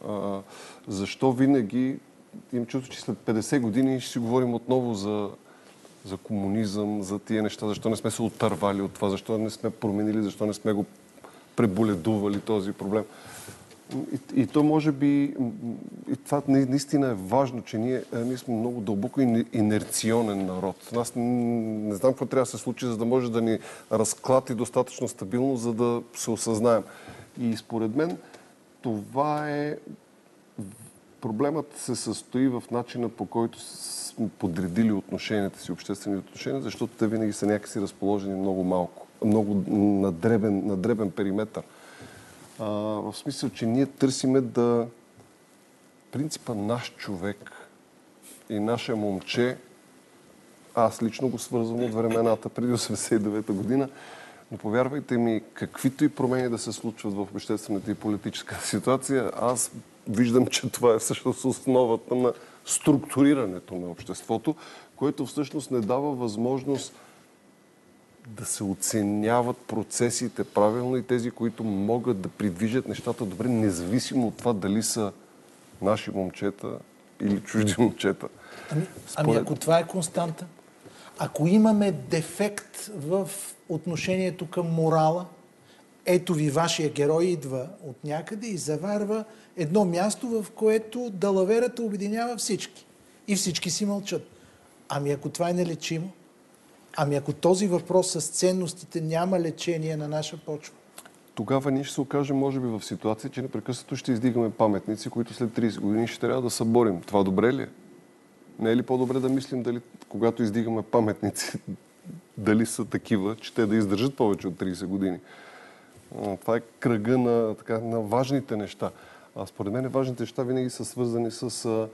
Защо винаги имам чувство, че след 50 години ще си говорим отново за комунизъм, за тия неща, защо не сме се отървали от това, защо не сме променили, защо не сме го преболедували този проблем. И то може би, и това наистина е важно, че ние сме много дълбоко инерционен народ. Аз не знам какво трябва да се случи, за да може да ни разклати достатъчно стабилно, за да се осъзнаем. И според мен това е... Проблемът се състои в начина, по който сме подредили отношенията си, обществени отношения, защото те винаги са някакси разположени много малко, много на дребен периметър. В смисъл, че ние търсиме принципа наш човек и наше момче, аз лично го свързвам от времената преди 89-та година, но повярвайте ми, каквито и промени да се случват в обществената и политическа ситуация, аз виждам, че това е всъщност основата на структурирането на обществото, което всъщност не дава възможност да се оценяват процесите правилно и тези, които могат да придвижат нещата добре, независимо от това дали са наши момчета или чужди момчета. Ами ако това е константа, ако имаме дефект в отношението към морала, ето ви вашия герой идва от някъде и заварва едно място, в което далаверата обединява всички. И всички си мълчат. Ами ако това е нелечимо? Ами ако този въпрос с ценностите няма лечение на наша почва? Тогава ние ще се окажем, може би, в ситуация, че непрекъснато ще издигаме паметници, които след 30 години ще трябва да съборим. Това добре ли е? Не е ли по-добре да мислим, дали, когато издигаме паметници, дали са такива, че те да издържат повече от 30 години? Това е кръга на важните неща. Според мен важните неща винаги са свързани с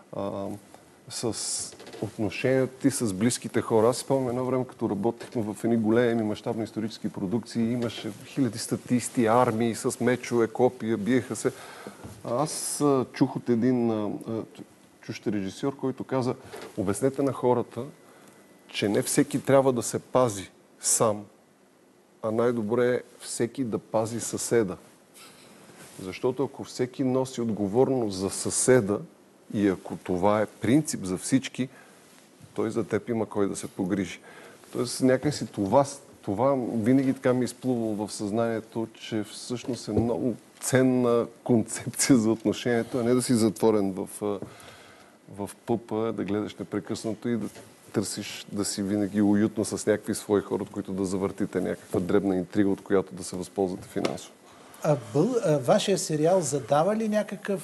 отношенията ти с близките хора. Аз спомням едно време, като работихме в едни големи мащабни исторически продукции, имаше хиляди статисти, армии с мечове, копия, биеха се. Аз чух от един чужд режисьор, който каза: обяснете на хората, че не всеки трябва да се пази сам, а най-добре е всеки да пази съседа. Защото ако всеки носи отговорност за съседа и ако това е принцип за всички, той за теб има кой да се погрижи. Тоест някакси това винаги така ми изплувало в съзнанието, че всъщност е много ценна концепция за отношението, а не да си затворен в пъпа, да гледаш непрекъснато и да търсиш да си винаги уютно с някакви свои хора, от които да завъртите някаква дребна интрига, от която да се възползвате финансово. Вашия сериал задава ли някаква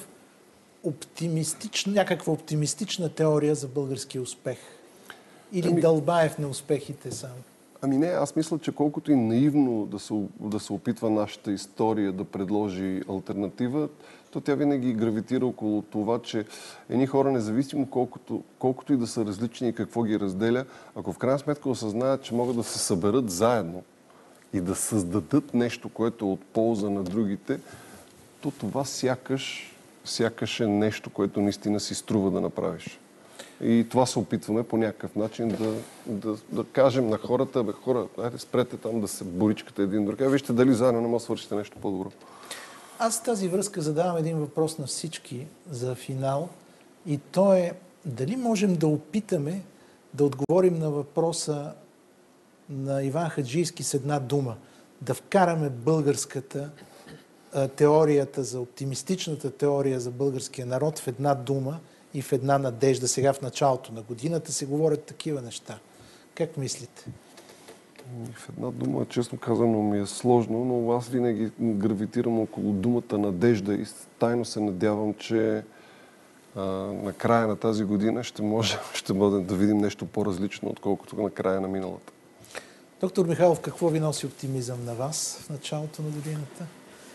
оптимистична теория за българския успех? Или дълбае в неуспехите само? Ами не, аз мисля, че колкото и наивно да се опитва нашата история да предложи алтернатива, то тя винаги гравитира около това, че едни хора, независимо колкото и да са различни и какво ги разделя, ако в крайна сметка осъзнаят, че могат да се съберат заедно и да създадат нещо, което е от полза на другите, то това сякаш е нещо, което наистина си струва да направиш. И това се опитваме по някакъв начин да кажем на хората: бе, хора, айде спрете там да се боричкате един друг. Вижте дали заедно не може да свършите нещо по-добро. Аз в тази връзка задавам един въпрос на всички за финал. И то е: дали можем да опитаме да отговорим на въпроса на Иван Хаджийски с една дума? Да вкараме българската теорията за оптимистичната теория за българския народ в една дума и в една надежда. Сега в началото на годината се говорят такива неща. Как мислите? В една дума, честно казано, ми е сложно, но аз винаги гравитирам около думата надежда и тайно се надявам, че на края на тази година ще бъдем да видим нещо по-различно, отколкото на края на миналата. Доктор Михайлов, какво ви носи оптимизъм на вас в началото на годината?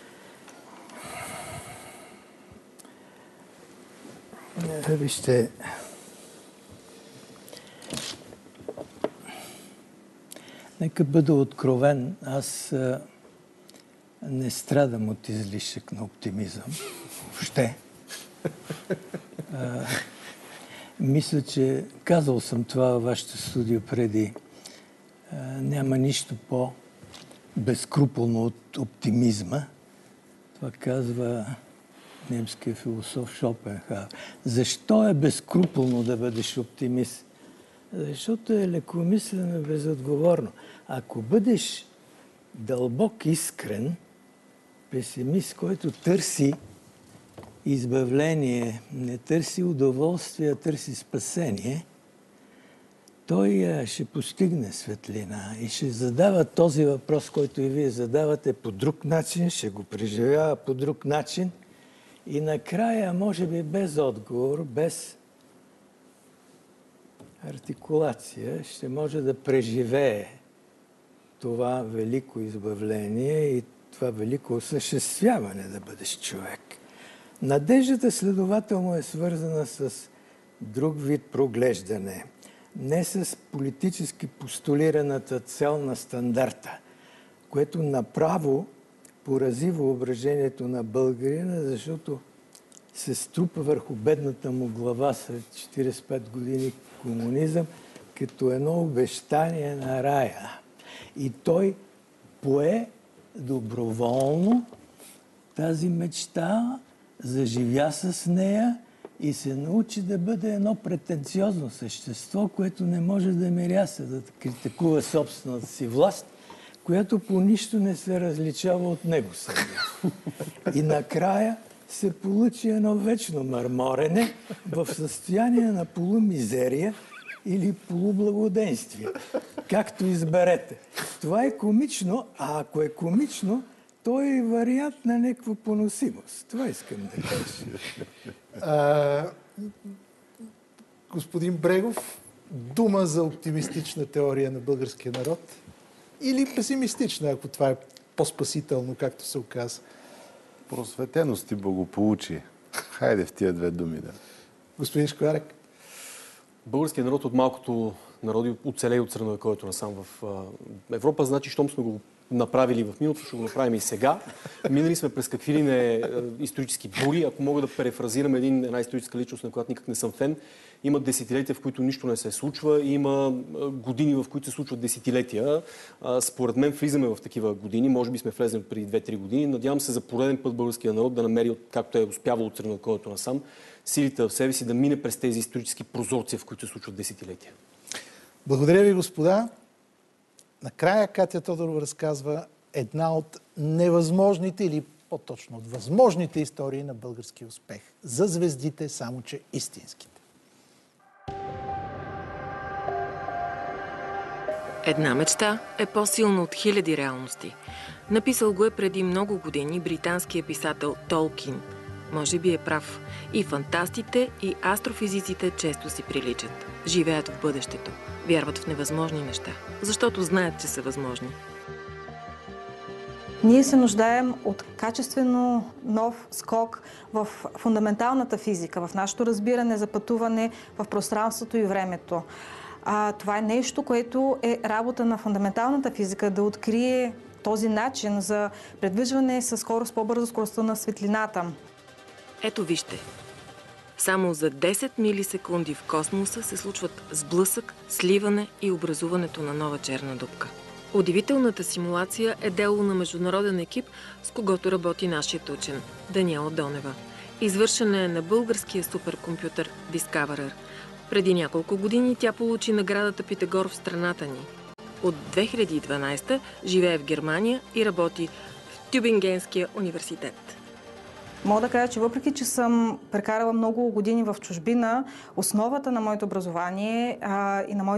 Вижте, нека бъда откровен. Аз не страдам от излишък на оптимизъм. Въобще. Мисля, че казал съм това във вашето студио преди. Няма нищо по-безкруполно от оптимизма. Това казва немския философ Шопенхауер. Защо е безкруполно да бъдеш оптимист? Защото е лекомислено и безотговорно. Ако бъдеш дълбок искрен, песимист, който търси избавление, не търси удоволствие, а търси спасение, той ще постигне светлина и ще задава този въпрос, който и вие задавате по друг начин, ще го преживява по друг начин и накрая, може би без отговор, без артикулация, ще може да преживее това велико избавление и това велико осъществяване да бъдеш човек. Надеждата, следователно, е свързана с друг вид проглеждане. Не с политически постулираната цел на стандарта, което направо порази въображението на българина, защото се струпа върху бедната му глава след 45 години комунизъм, като едно обещание на рая. И той пое доброволно тази мечта, заживя с нея и се научи да бъде едно претенциозно същество, което не може да миряса, да критикува собствената си власт, която по нищо не се различава от него самия. И накрая се получи едно вечно мърморене в състояние на полумизерия или полублагоденствие. Както изберете. Това е комично, а ако е комично, то е вариант на някаква поносимост. Това искам да кажа. Господин Брегов, дума за оптимистична теория на българския народ или песимистична, ако това е по-спасително, както се оказа? Просветеност и благополучие. Хайде в тия две думи, да. Господин Шкварек. Българският народ от малкото народи оцелее от средновековието насам в Европа. Значи, щом сме го направили в миналото, ще го направим и сега. Минали сме през какви ли не исторически бури. Ако мога да перефразирам една историческа личност, на която никак не съм фен, има десетилетия, в които нищо не се случва, и има години, в които се случват десетилетия. Според мен влизаме в такива години. Може би сме влезли преди 2-3 години. Надявам се за пореден път българския народ да намери, както е успявал от средновековието насам, силите в себе си да мине през тези исторически прозорци, в които се случват десетилетия. Благодаря ви, господа. Накрая Катя Тодорова разказва една от невъзможните или по-точно от възможните истории на българския успех. За звездите, само че истинските. Една мечта е по-силна от хиляди реалности. Написал го е преди много години британският писател Толкин. Може би е прав. И фантастите, и астрофизиците често си приличат. Живеят в бъдещето. Вярват в невъзможни неща, защото знаят, че са възможни. Ние се нуждаем от качествено нов скок в фундаменталната физика, в нашето разбиране за пътуване в пространството и времето. Това е нещо, което е работа на фундаменталната физика, да открие този начин за предвижване със скорост по-бързо скоростта на светлината. Ето вижте. Само за 10 милисекунди в космоса се случват сблъсък, сливане и образуването на нова черна дупка. Удивителната симулация е дело на международен екип, с когото работи нашият учен Даниела Донева. Извършена е на българския суперкомпютър Discoverer. Преди няколко години тя получи наградата Питагор в страната ни. От 2012 живее в Германия и работи в Тюбингенския университет. Мога да кажа, че въпреки, че съм прекарала много години в чужбина, основата на моето образование и на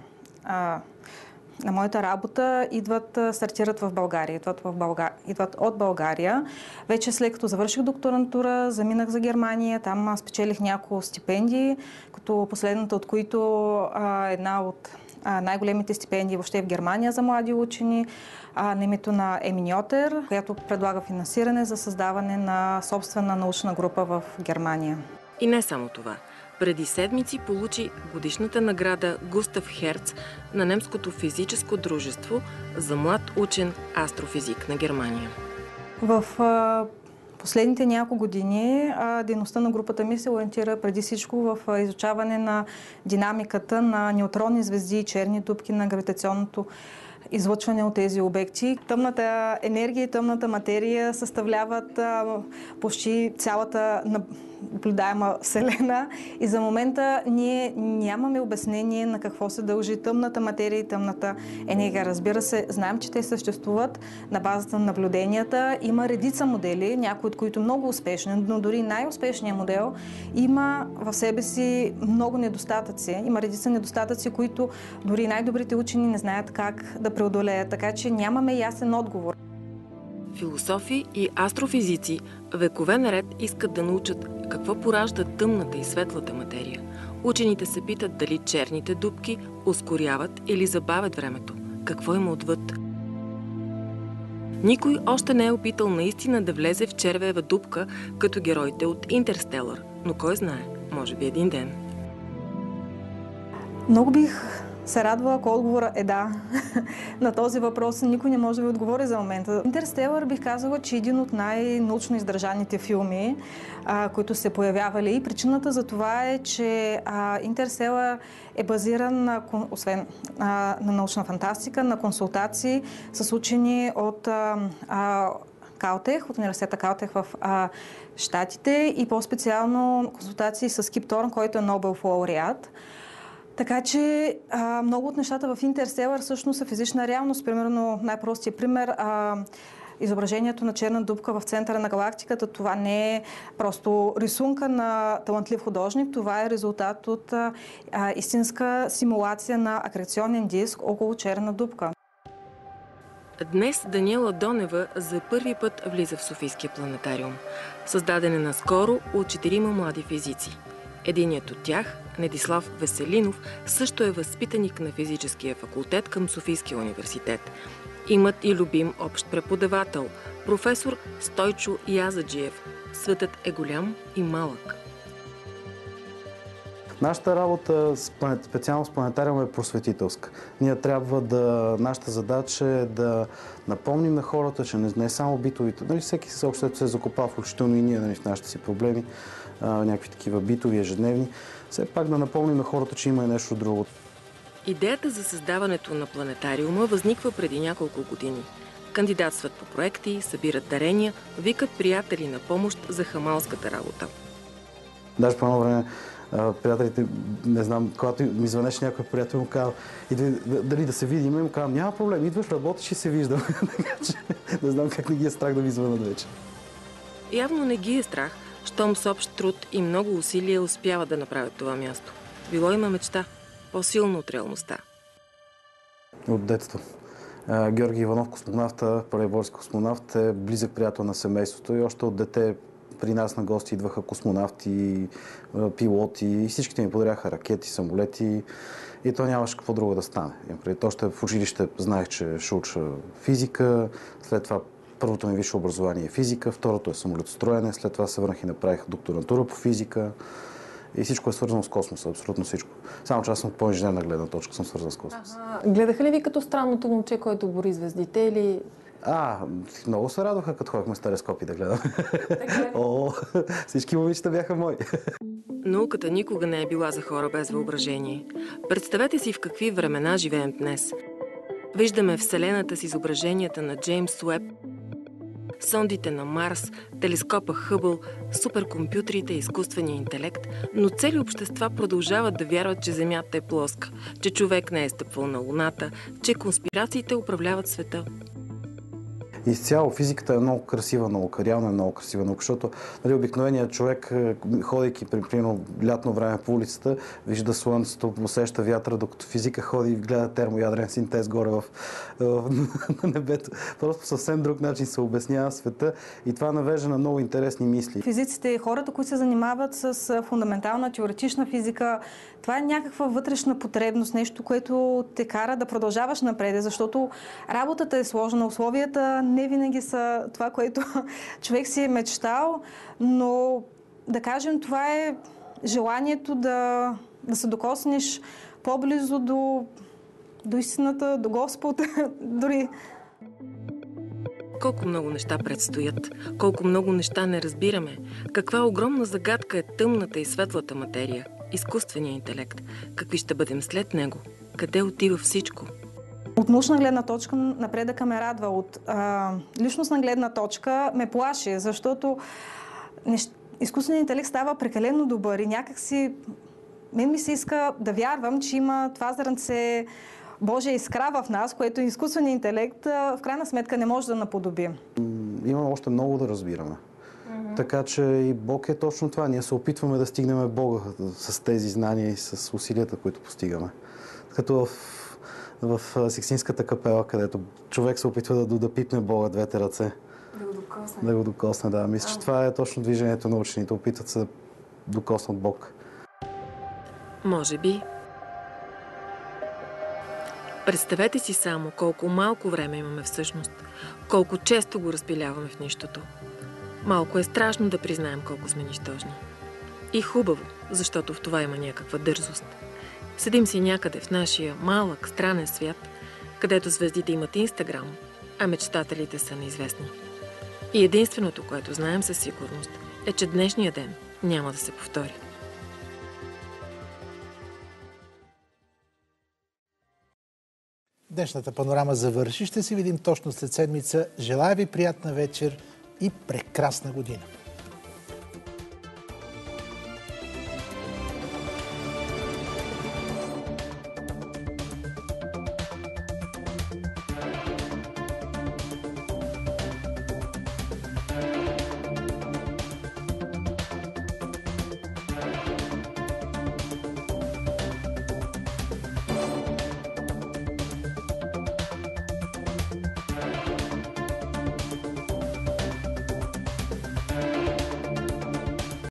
моята работа стартират в България, идват от България. Вече след като завърших докторантура, заминах за Германия, там спечелих няколко стипендии, като последната от които една от най-големите стипендии въобще в Германия за млади учени, на името на Еминьотер, която предлага финансиране за създаване на собствена научна група в Германия. И не само това. Преди седмици получи годишната награда Густав Херц на немското физическо дружество за млад учен астрофизик на Германия. В последните няколко години дейността на групата ми се ориентира преди всичко в изучаване на динамиката на неутронни звезди и черни дупки, на гравитационното излъчване от тези обекти. Тъмната енергия и тъмната материя съставляват почти цялата наблюдаема Вселена и за момента ние нямаме обяснение на какво се дължи тъмната материя и тъмната енергия. Разбира се, знаем, че те съществуват на базата на наблюденията. Има редица модели, някои от които много успешни, но дори най-успешният модел има в себе си много недостатъци. Има редица недостатъци, които дори най-добрите учени не знаят как да преодолеят, така че нямаме ясен отговор. Философи и астрофизици векове наред искат да научат какво поражда тъмната и светлата материя. Учените се питат дали черните дупки ускоряват или забавят времето. Какво има отвъд? Никой още не е опитал наистина да влезе в червеева дупка, като героите от Интерстелър. Но кой знае, може би един ден. Много бих се радва, ако отговора е да. На този въпрос никой не може да ви отговори за момента. Интерстелър бих казала, че е един от най-научно издържаните филми, които се появявали. И причината за това е, че Интерстелър е базиран, освен на научна фантастика, на консултации с учени от Калтех, от университета Калтех в Щатите и по-специално консултации с Кип Торн, който е Нобелов лауреат. Така че много от нещата в Интерстелър всъщност са физична реалност. Примерно, най-простият пример, изображението на черна дупка в центъра на галактиката, това не е просто рисунка на талантлив художник, това е резултат от истинска симулация на акреционен диск около черна дупка. Днес Даниела Донева за първи път влиза в Софийския планетариум. Създаден е наскоро от 4 млади физици. Единият от тях, Недислав Веселинов, също е възпитаник на физическия факултет към Софийския университет. Имат и любим общ преподавател, професор Стойчо Язаджиев. Светът е голям и малък. Нашата работа, специално с планетариума, е просветителска. Ние трябва нашата задача е да напомним на хората, че не само битовите, всеки се общо се закопава, включително и ние в нашите си проблеми, някакви такива битови, ежедневни, все пак да напомним на хората, че има и нещо друго. Идеята за създаването на планетариума възниква преди няколко години. Кандидатстват по проекти, събират дарения, викат приятели на помощ за хамалската работа. Даже по едно време приятелите, не знам, когато ми звънеше някой приятел, му казва, дали да се видим, и му казвам, няма проблем, идваш, работиш и се виждам. Така че не знам как не ги е страх да ми звънат вече. Явно не ги е страх, щом с общ труд и много усилия успяват да направят това място. Било има мечта, по-силно от реалността. От детство. Георги Иванов, космонавта, първият български космонавт, е близък приятел на семейството и още от дете при нас на гости идваха космонавти, пилоти и всичките ми подаряха ракети, самолети и то нямаше какво друго да стане. Още в училище знаех, че ще уча физика, след това първото ми висше образование е физика, второто е самолетостроене, след това се върнах и направих докторантура по физика и всичко е свързано с космоса, абсолютно всичко. Само че аз съм от по-инженерна гледна точка, съм свързан с космоса. Гледаха ли ви като странното момче, който бори звездите или... Много се радваха, като ходихме с телескопи да гледам. Всички момичета бяха мои. Науката никога не е била за хора без въображение. Представете си в какви времена живеем днес. Виждаме Вселената с изображенията на Джеймс Уеб, сондите на Марс, телескопа Хъбъл, суперкомпютрите и изкуствения интелект, но цели общества продължават да вярват, че Земята е плоска, че човек не е стъпвал на Луната, че конспирациите управляват света. Изцяло физиката е много красива наука, реално е много красива наука, защото обикновеният човек, ходейки примерно лятно време по улицата, вижда слънцето, усеща вятъра, докато физика ходи и гледа термоядрен синтез горе на небето. Просто съвсем друг начин се обяснява света и това навежда на много интересни мисли. Физиците и хората, които се занимават с фундаментална теоретична физика, това е някаква вътрешна потребност, нещо, което те кара да продължаваш напред, защото работата е сложна, условията не винаги са това, което човек си е мечтал, но да кажем, това е желанието да се докоснеш по-близо до истината, до Господ, дори. Колко много неща предстоят, колко много неща не разбираме, каква огромна загадка е тъмната и светлата материя, изкуственият интелект, какви ще бъдем след него, къде отива всичко. От научна гледна точка напредъка ме радва, от личностна гледна точка ме плаши, защото изкуственият интелект става прекалено добър и някакси мен ми се иска да вярвам, че има това зрънце Божия искра в нас, което изкуственият интелект в крайна сметка не може да наподоби. Има още много да разбираме. Така че и Бог е точно това. Ние се опитваме да стигнем Бога с тези знания и с усилията, които постигаме. Като в Сикстинската капела, където човек се опитва да пипне Бога двете ръце. Да го докосне. Да го докосне, да. Мисля, че това е точно движението на учените. Опитват се да докоснат Бог. Може би. Представете си само колко малко време имаме всъщност, колко често го разпиляваме в нищото. Малко е страшно да признаем колко сме нищожни. И хубаво, защото в това има някаква дързост. Седим си някъде в нашия малък, странен свят, където звездите имат Инстаграм, а мечтателите са неизвестни. И единственото, което знаем със сигурност, е, че днешния ден няма да се повтори. Днешната панорама завърши. Ще се видим точно след седмица. Желая ви приятна вечер и прекрасна година!